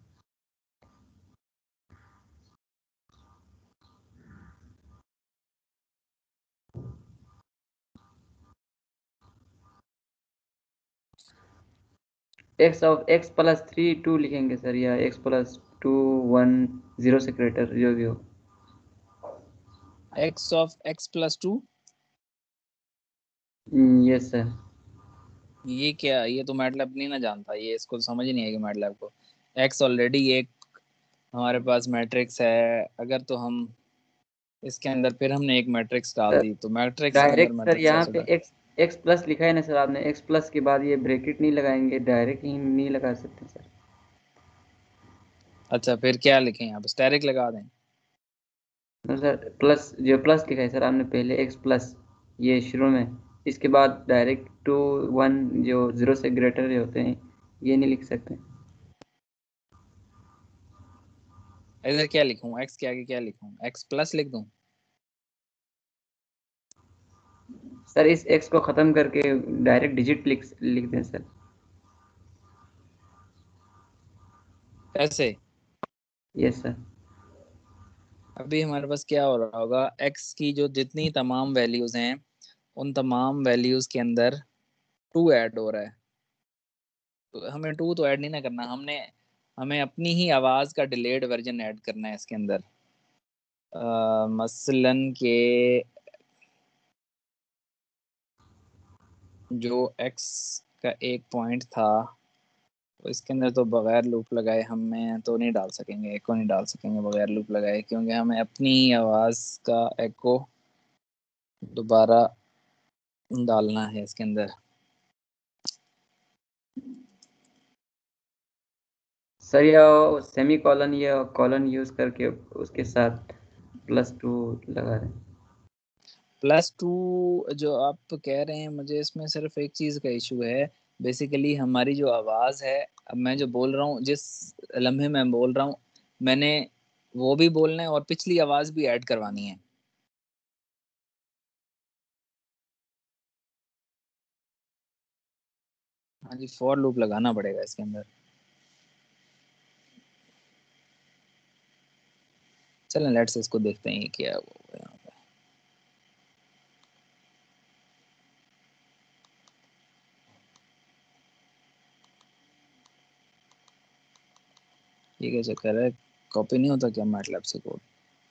x of x plus three two लिखेंगे सर, या x plus two one zero सेक्रेटर जो भी हो। X of x plus two. Yes sir. ये क्या, ये तो मैटलैब नहीं ना जानता, ये इसको समझ ही नहीं है कि मैटलैब को। एक्स ऑलरेडी एक हमारे पास मैट्रिक्स है, अगर तो हम इसके अंदर फिर हमने एक मैट्रिक्स डाल सर दी तो मैट्रिक्स के अंदर डायरेक्ट सर मैट्रिक्स यहाँ कैसे पे डाल। एक्स एक्स प्लस लिखा है ना सर, आपने एक्स प्लस के बाद ये ब्रैकेट नहीं लगाएंगे, डायरेक्ट ही नहीं लगा सकते सर। अच्छा फिर क्या लिखें यहाँ पे, स्टेरिक लगा दें। तो सर प्लस, जो प्लस लिखा है सर आपने पहले एक्स प्लस ये शुरू में, इसके बाद डायरेक्ट टू वन जो जीरो से ग्रेटर होते हैं ये नहीं लिख सकते। इधर क्या लिखूं, एक्स के आगे क्या लिखूं, एक्स प्लस लिख दूं। सर इस एक्स को खत्म करके डायरेक्ट डिजिट लिख लिख दें सर। कैसे। Yes sir. अभी हमारे पास क्या हो रहा होगा, एक्स की जो जितनी तमाम वैल्यूज हैं उन तमाम वैल्यूज के अंदर टू ऐड हो रहा है। तो हमें टू तो ऐड नहीं ना करना, हमने हमें अपनी ही आवाज का डिलेड वर्जन ऐड करना है इसके अंदर। अ, मसलन के जो एक्स का एक पॉइंट था, तो इसके अंदर तो बगैर लूप लगाए हमें तो नहीं डाल सकेंगे, एको नहीं डाल सकेंगे बगैर लूप लगाए, क्योंकि हमें अपनी ही आवाज का एको दोबारा डालना है इसके अंदर। सर या सेमी कॉलन या कॉलन यूज करके उसके साथ प्लस टू लगा दें। प्लस टू जो आप कह रहे हैं, मुझे इसमें सिर्फ एक चीज़ का इशू है। बेसिकली हमारी जो आवाज़ है, अब मैं जो बोल रहा हूँ, जिस लम्हे मैं बोल रहा हूँ, मैंने वो भी बोलना है और पिछली आवाज़ भी ऐड करवानी है। हाँ जी, फॉर लूप लगाना पड़ेगा इसके अंदर। चलें लेट्स इसको देखते हैं ये क्या है वो यहाँ पे। ये क्या चक्कर है, कॉपी नहीं होता क्या मैटलैब से कोड।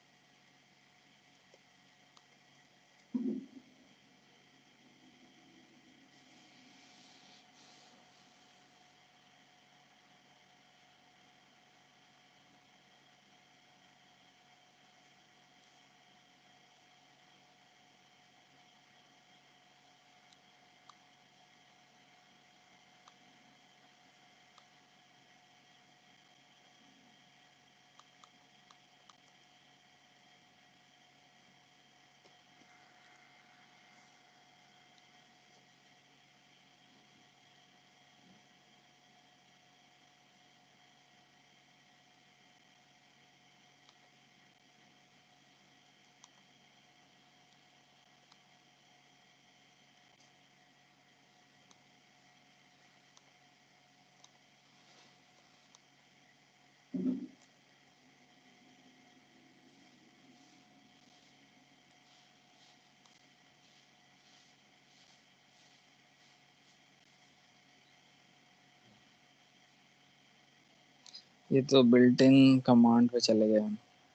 ये तो बिल्ट इन कमांड पे चले गए हम।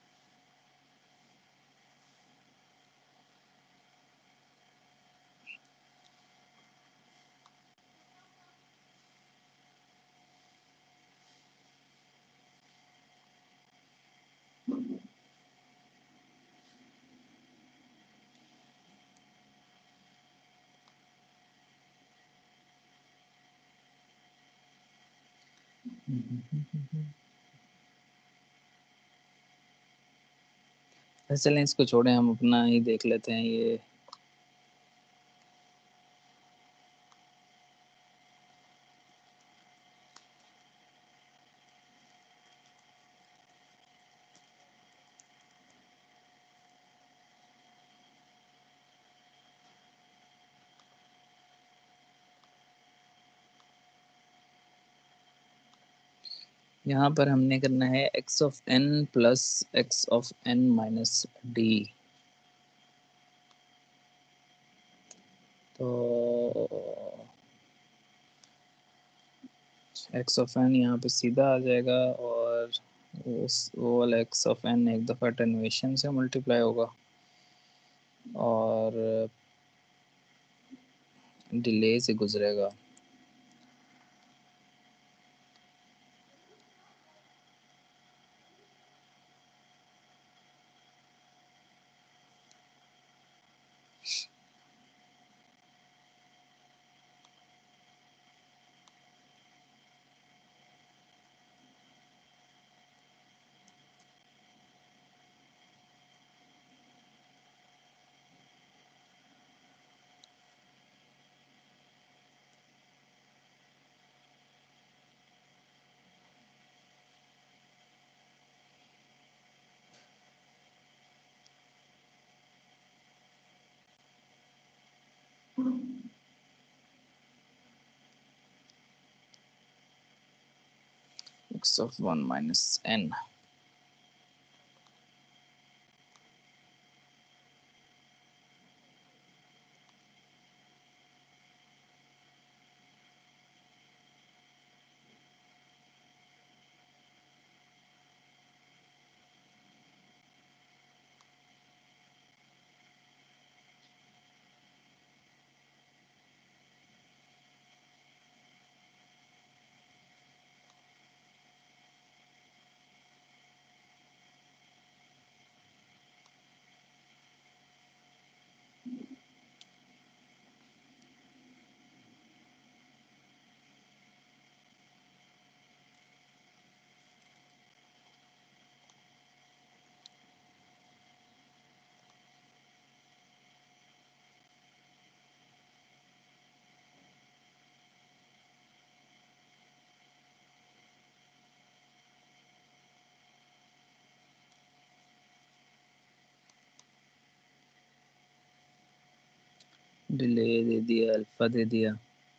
चलें इसको छोड़ें, हम अपना ही देख लेते हैं ये। यहाँ पर हमने करना है x of n plus x of n minus D. तो x ऑफ n यहाँ पे सीधा आ जाएगा और उस वो वाला x ऑफ n एक दफ़ा अटेन्यूएशन से मल्टीप्लाई होगा और डिले से गुजरेगा। x of one minus n. Delay दे दिया, अल्फा दे दिया।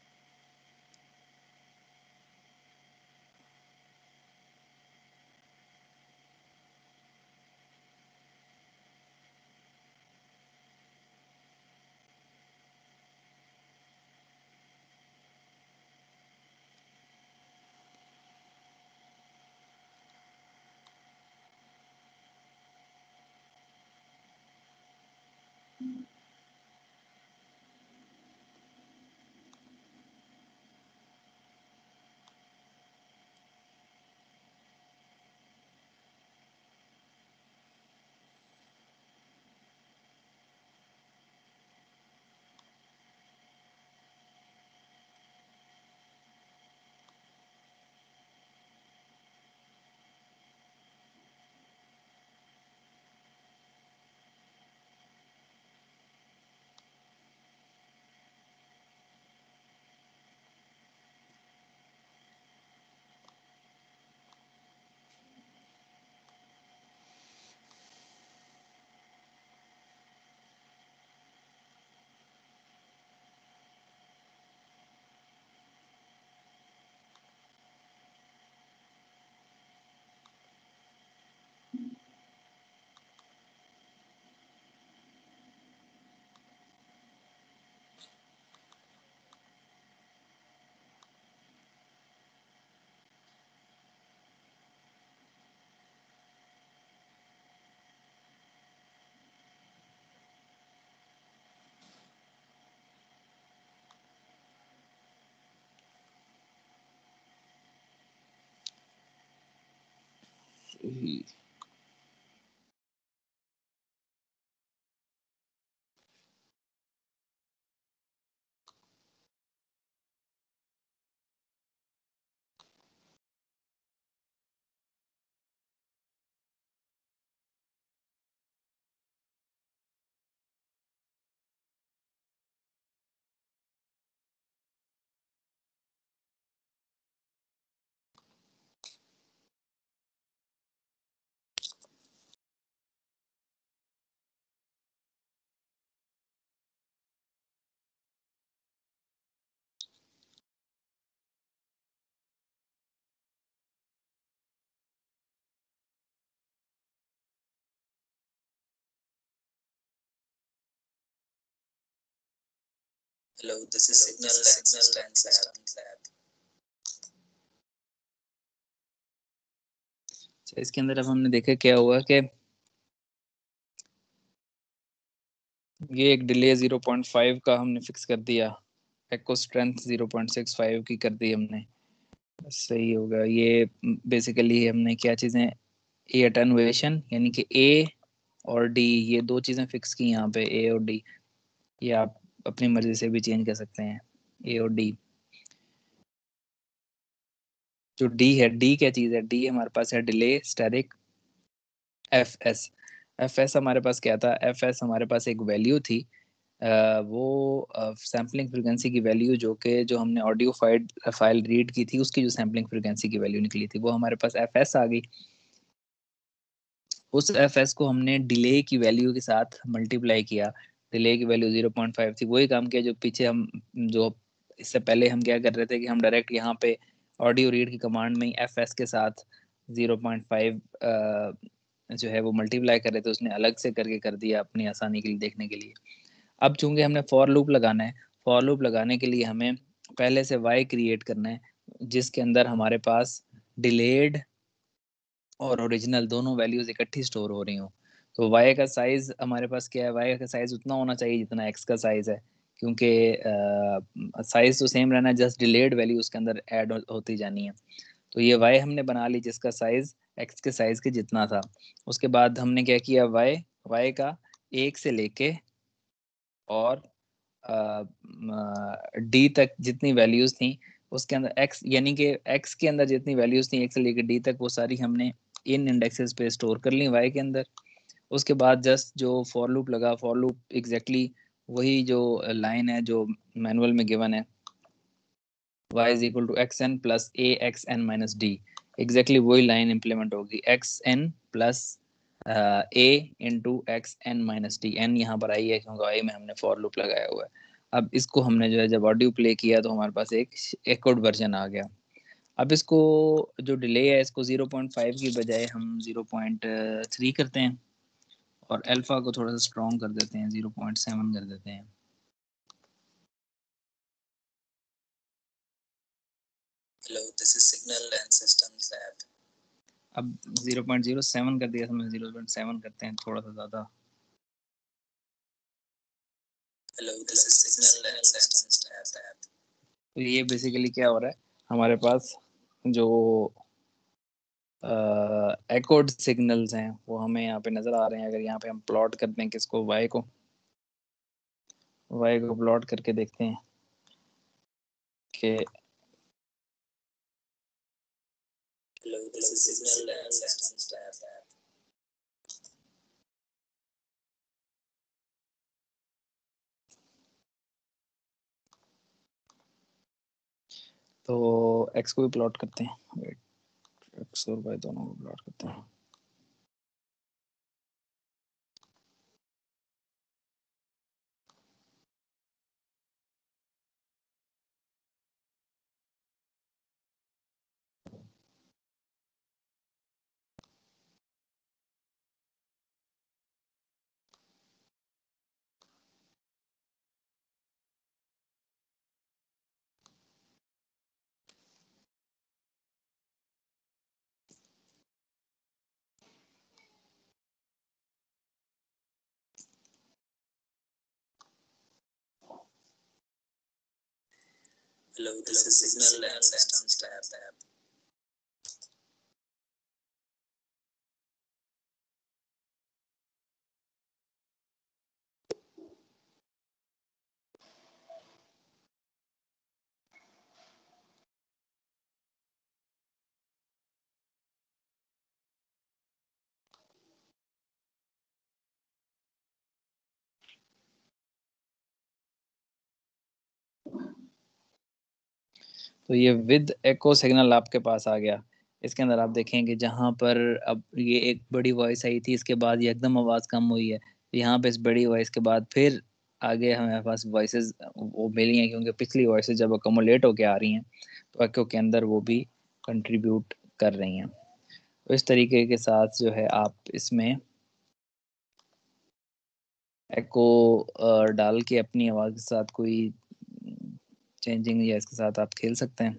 Hello, this is Signal Lens Lab. अच्छा, इसके अंदर अब हमने देखा क्या हुआ कि ये एक डिले ज़ीरो पॉइंट फाइव का हमने फिक्स कर दिया, echo strength zero point six five की कर दी हमने। सही होगा। ये बेसिकली हमने क्या चीज़ें, ए अटेनुएशन यानी कि ए और डी, ये दो चीज़ें फिक्स की यहाँ पे, ए और डी। ये आप अपनी मर्जी से भी चेंज कर सकते हैं, ए और डी। जो डी है, डी क्या चीज़ है? डी हमारे पास है delay static F S. F S हमारे पास क्या था? एफ एस हमारे पास एक वैल्यू थी, आ, वो सैम्पलिंग फ्रिक्वेंसी की वैल्यू, जो कि जो हमने ऑडियो फाइल फाइल रीड की थी, उसकी जो सैम्पलिंग फ्रिक्वेंसी की वैल्यू निकली थी, वो हमारे पास एफ एस आ गई। उस एफ एस को हमने डिले की वैल्यू के साथ मल्टीप्लाई किया। डिले की वैल्यू ज़ीरो पॉइंट फाइव थी। वही काम किया जो पीछे हम जो इससे पहले हम क्या कर रहे थे कि हम डायरेक्ट यहाँ पे ऑडियो रीड की कमांड में ही एफ एस के साथ ज़ीरो पॉइंट फाइव जो है वो मल्टीप्लाई कर रहे थे, उसने अलग से करके कर दिया अपनी आसानी के लिए देखने के लिए। अब चूंकि हमने फॉर लूप लगाना है, फॉर लूप लगाने के लिए हमें पहले से वाई क्रिएट करना है जिसके अंदर हमारे पास डिलेड और ओरिजिनल दोनों वैल्यूज इकट्ठी स्टोर हो रही हो। तो वाई का साइज हमारे पास क्या है, वाई का साइज उतना होना चाहिए जितना एक्स का साइज है, क्योंकि साइज तो सेम रहना है, जस्ट डिलेड वैल्यू उसके अंदर ऐड हो, होती जानी है। तो ये वाई हमने बना ली जिसका साइज एक्स के साइज के जितना था। उसके बाद हमने क्या किया, वाई वाई का एक से लेके और डी तक जितनी वैल्यूज थी उसके अंदर एक्स यानी कि एक्स के अंदर जितनी वैल्यूज थी एक से लेकर डी तक वो सारी हमने इन इंडेक्सेस पे स्टोर कर ली वाई के अंदर। उसके बाद जस्ट जो फॉर लूप लगा, फॉर लूप एग्जैक्टली वही जो लाइन है जो मैनुअल में गिवन है, y is equal to xn plus a xn minus d, exactly वही लाइन इंप्लीमेंट होगी, xn plus uh, a into xn minus d। n यहाँ पर आई है क्योंकि y में हमने फॉर लूप लगाया हुआ है। अब इसको हमने जो है जब ऑडियो प्ले किया तो हमारे पास एक एकोड वर्जन आ गया। अब इसको जो डिले है इसको ज़ीरो पॉइंट फाइव की बजाय हम ज़ीरो पॉइंट थ्री करते हैं और अल्फा को थोड़ा सा स्ट्रॉन्ग कर देते हैं, ज़ीरो पॉइंट सेवन कर देते हैं। Hello, this is Signal and Systems Lab. अब ज़ीरो पॉइंट ज़ीरो सेवन कर दिया, हम ज़ीरो पॉइंट सेवन करते हैं थोड़ा सा ज़्यादा। Hello, this is Signal and Systems Lab. तो ये बेसिकली क्या हो रहा है, हमारे पास जो एकोड सिग्नल्स हैं वो हमें यहाँ पे नज़र आ रहे हैं। अगर यहाँ पे हम प्लॉट करते हैं किसको, वाई को, वाई को प्लॉट करके देखते हैं कि Hello, this is Signal and Systems Lab. तो एक्स को भी प्लॉट करते हैं, वेट, एक्स और वाई दोनों को प्लॉट करते हैं। Hello, this is Signal and Systems Lab. तो ये विद एको सिग्नल आपके पास आ गया। इसके अंदर आप देखेंगे जहाँ पर अब ये एक बड़ी वॉइस आई थी, इसके बाद ये एकदम आवाज़ कम हुई है। यहाँ पे इस बड़ी वॉइस के बाद फिर आगे हमारे पास वॉइसेस वो मिली हैं, क्योंकि पिछली वॉइसेस जब अकोमोलेट होके आ रही हैं तो एको के अंदर वो भी कंट्रीब्यूट कर रही हैं। तो इस तरीके के साथ जो है आप इसमें एको डाल के अपनी आवाज़ के साथ कोई चेंजिंग या इसके साथ आप खेल सकते हैं।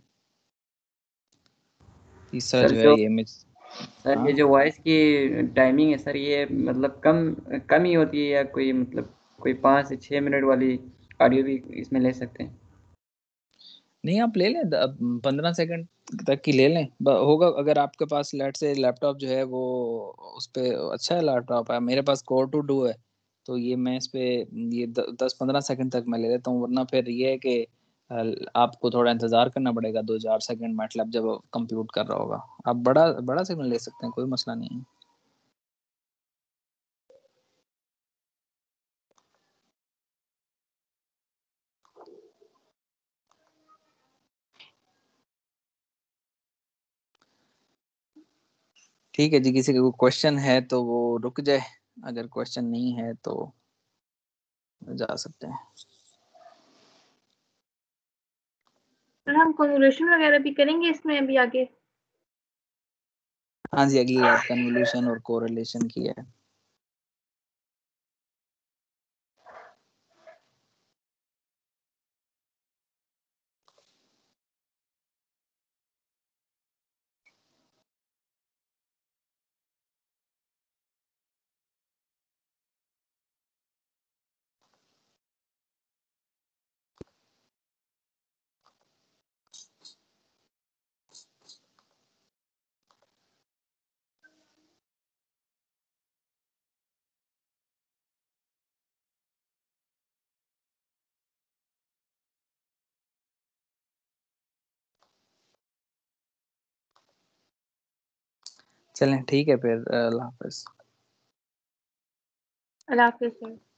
तीसरा सर जो है जो ये इमेज, सर हाँ ये जो वॉइस की टाइमिंग है सर, ये मतलब कम कम ही होती है या कोई मतलब कोई पाँच से छः मिनट वाली ऑडियो भी इसमें ले सकते हैं? नहीं आप ले लें, पंद्रह सेकंड तक की ले लें, ब- होगा। अगर आपके पास लेट से लैपटॉप जो है वो उस पे अच्छा है, लैपटॉप है, मेरे पास कोर टू डू है, तो ये मैं इस पे ये द, दस पंद्रह सेकंड तक मैं ले लेता हूँ। वरना फिर ये है कि अ, आपको थोड़ा इंतजार करना पड़ेगा दो चार सेकंड, मतलब जब कंप्यूट कर रहा होगा। आप बड़ा बड़ा सिग्नल ले सकते हैं, कोई मसला नहीं है। ठीक है जी, किसी का कोई क्वेश्चन है तो वो रुक जाए, अगर क्वेश्चन नहीं है तो जा सकते हैं। सर हम कन्वोल्यूशन वगैरह भी करेंगे इसमें अभी आगे? हाँ जी, अगली बात कन्वोल्यूशन और कोरिलेशन की है। चलें ठीक है फिर, अल्लाह हाफिज। अल्लाह हाफिज़ सर।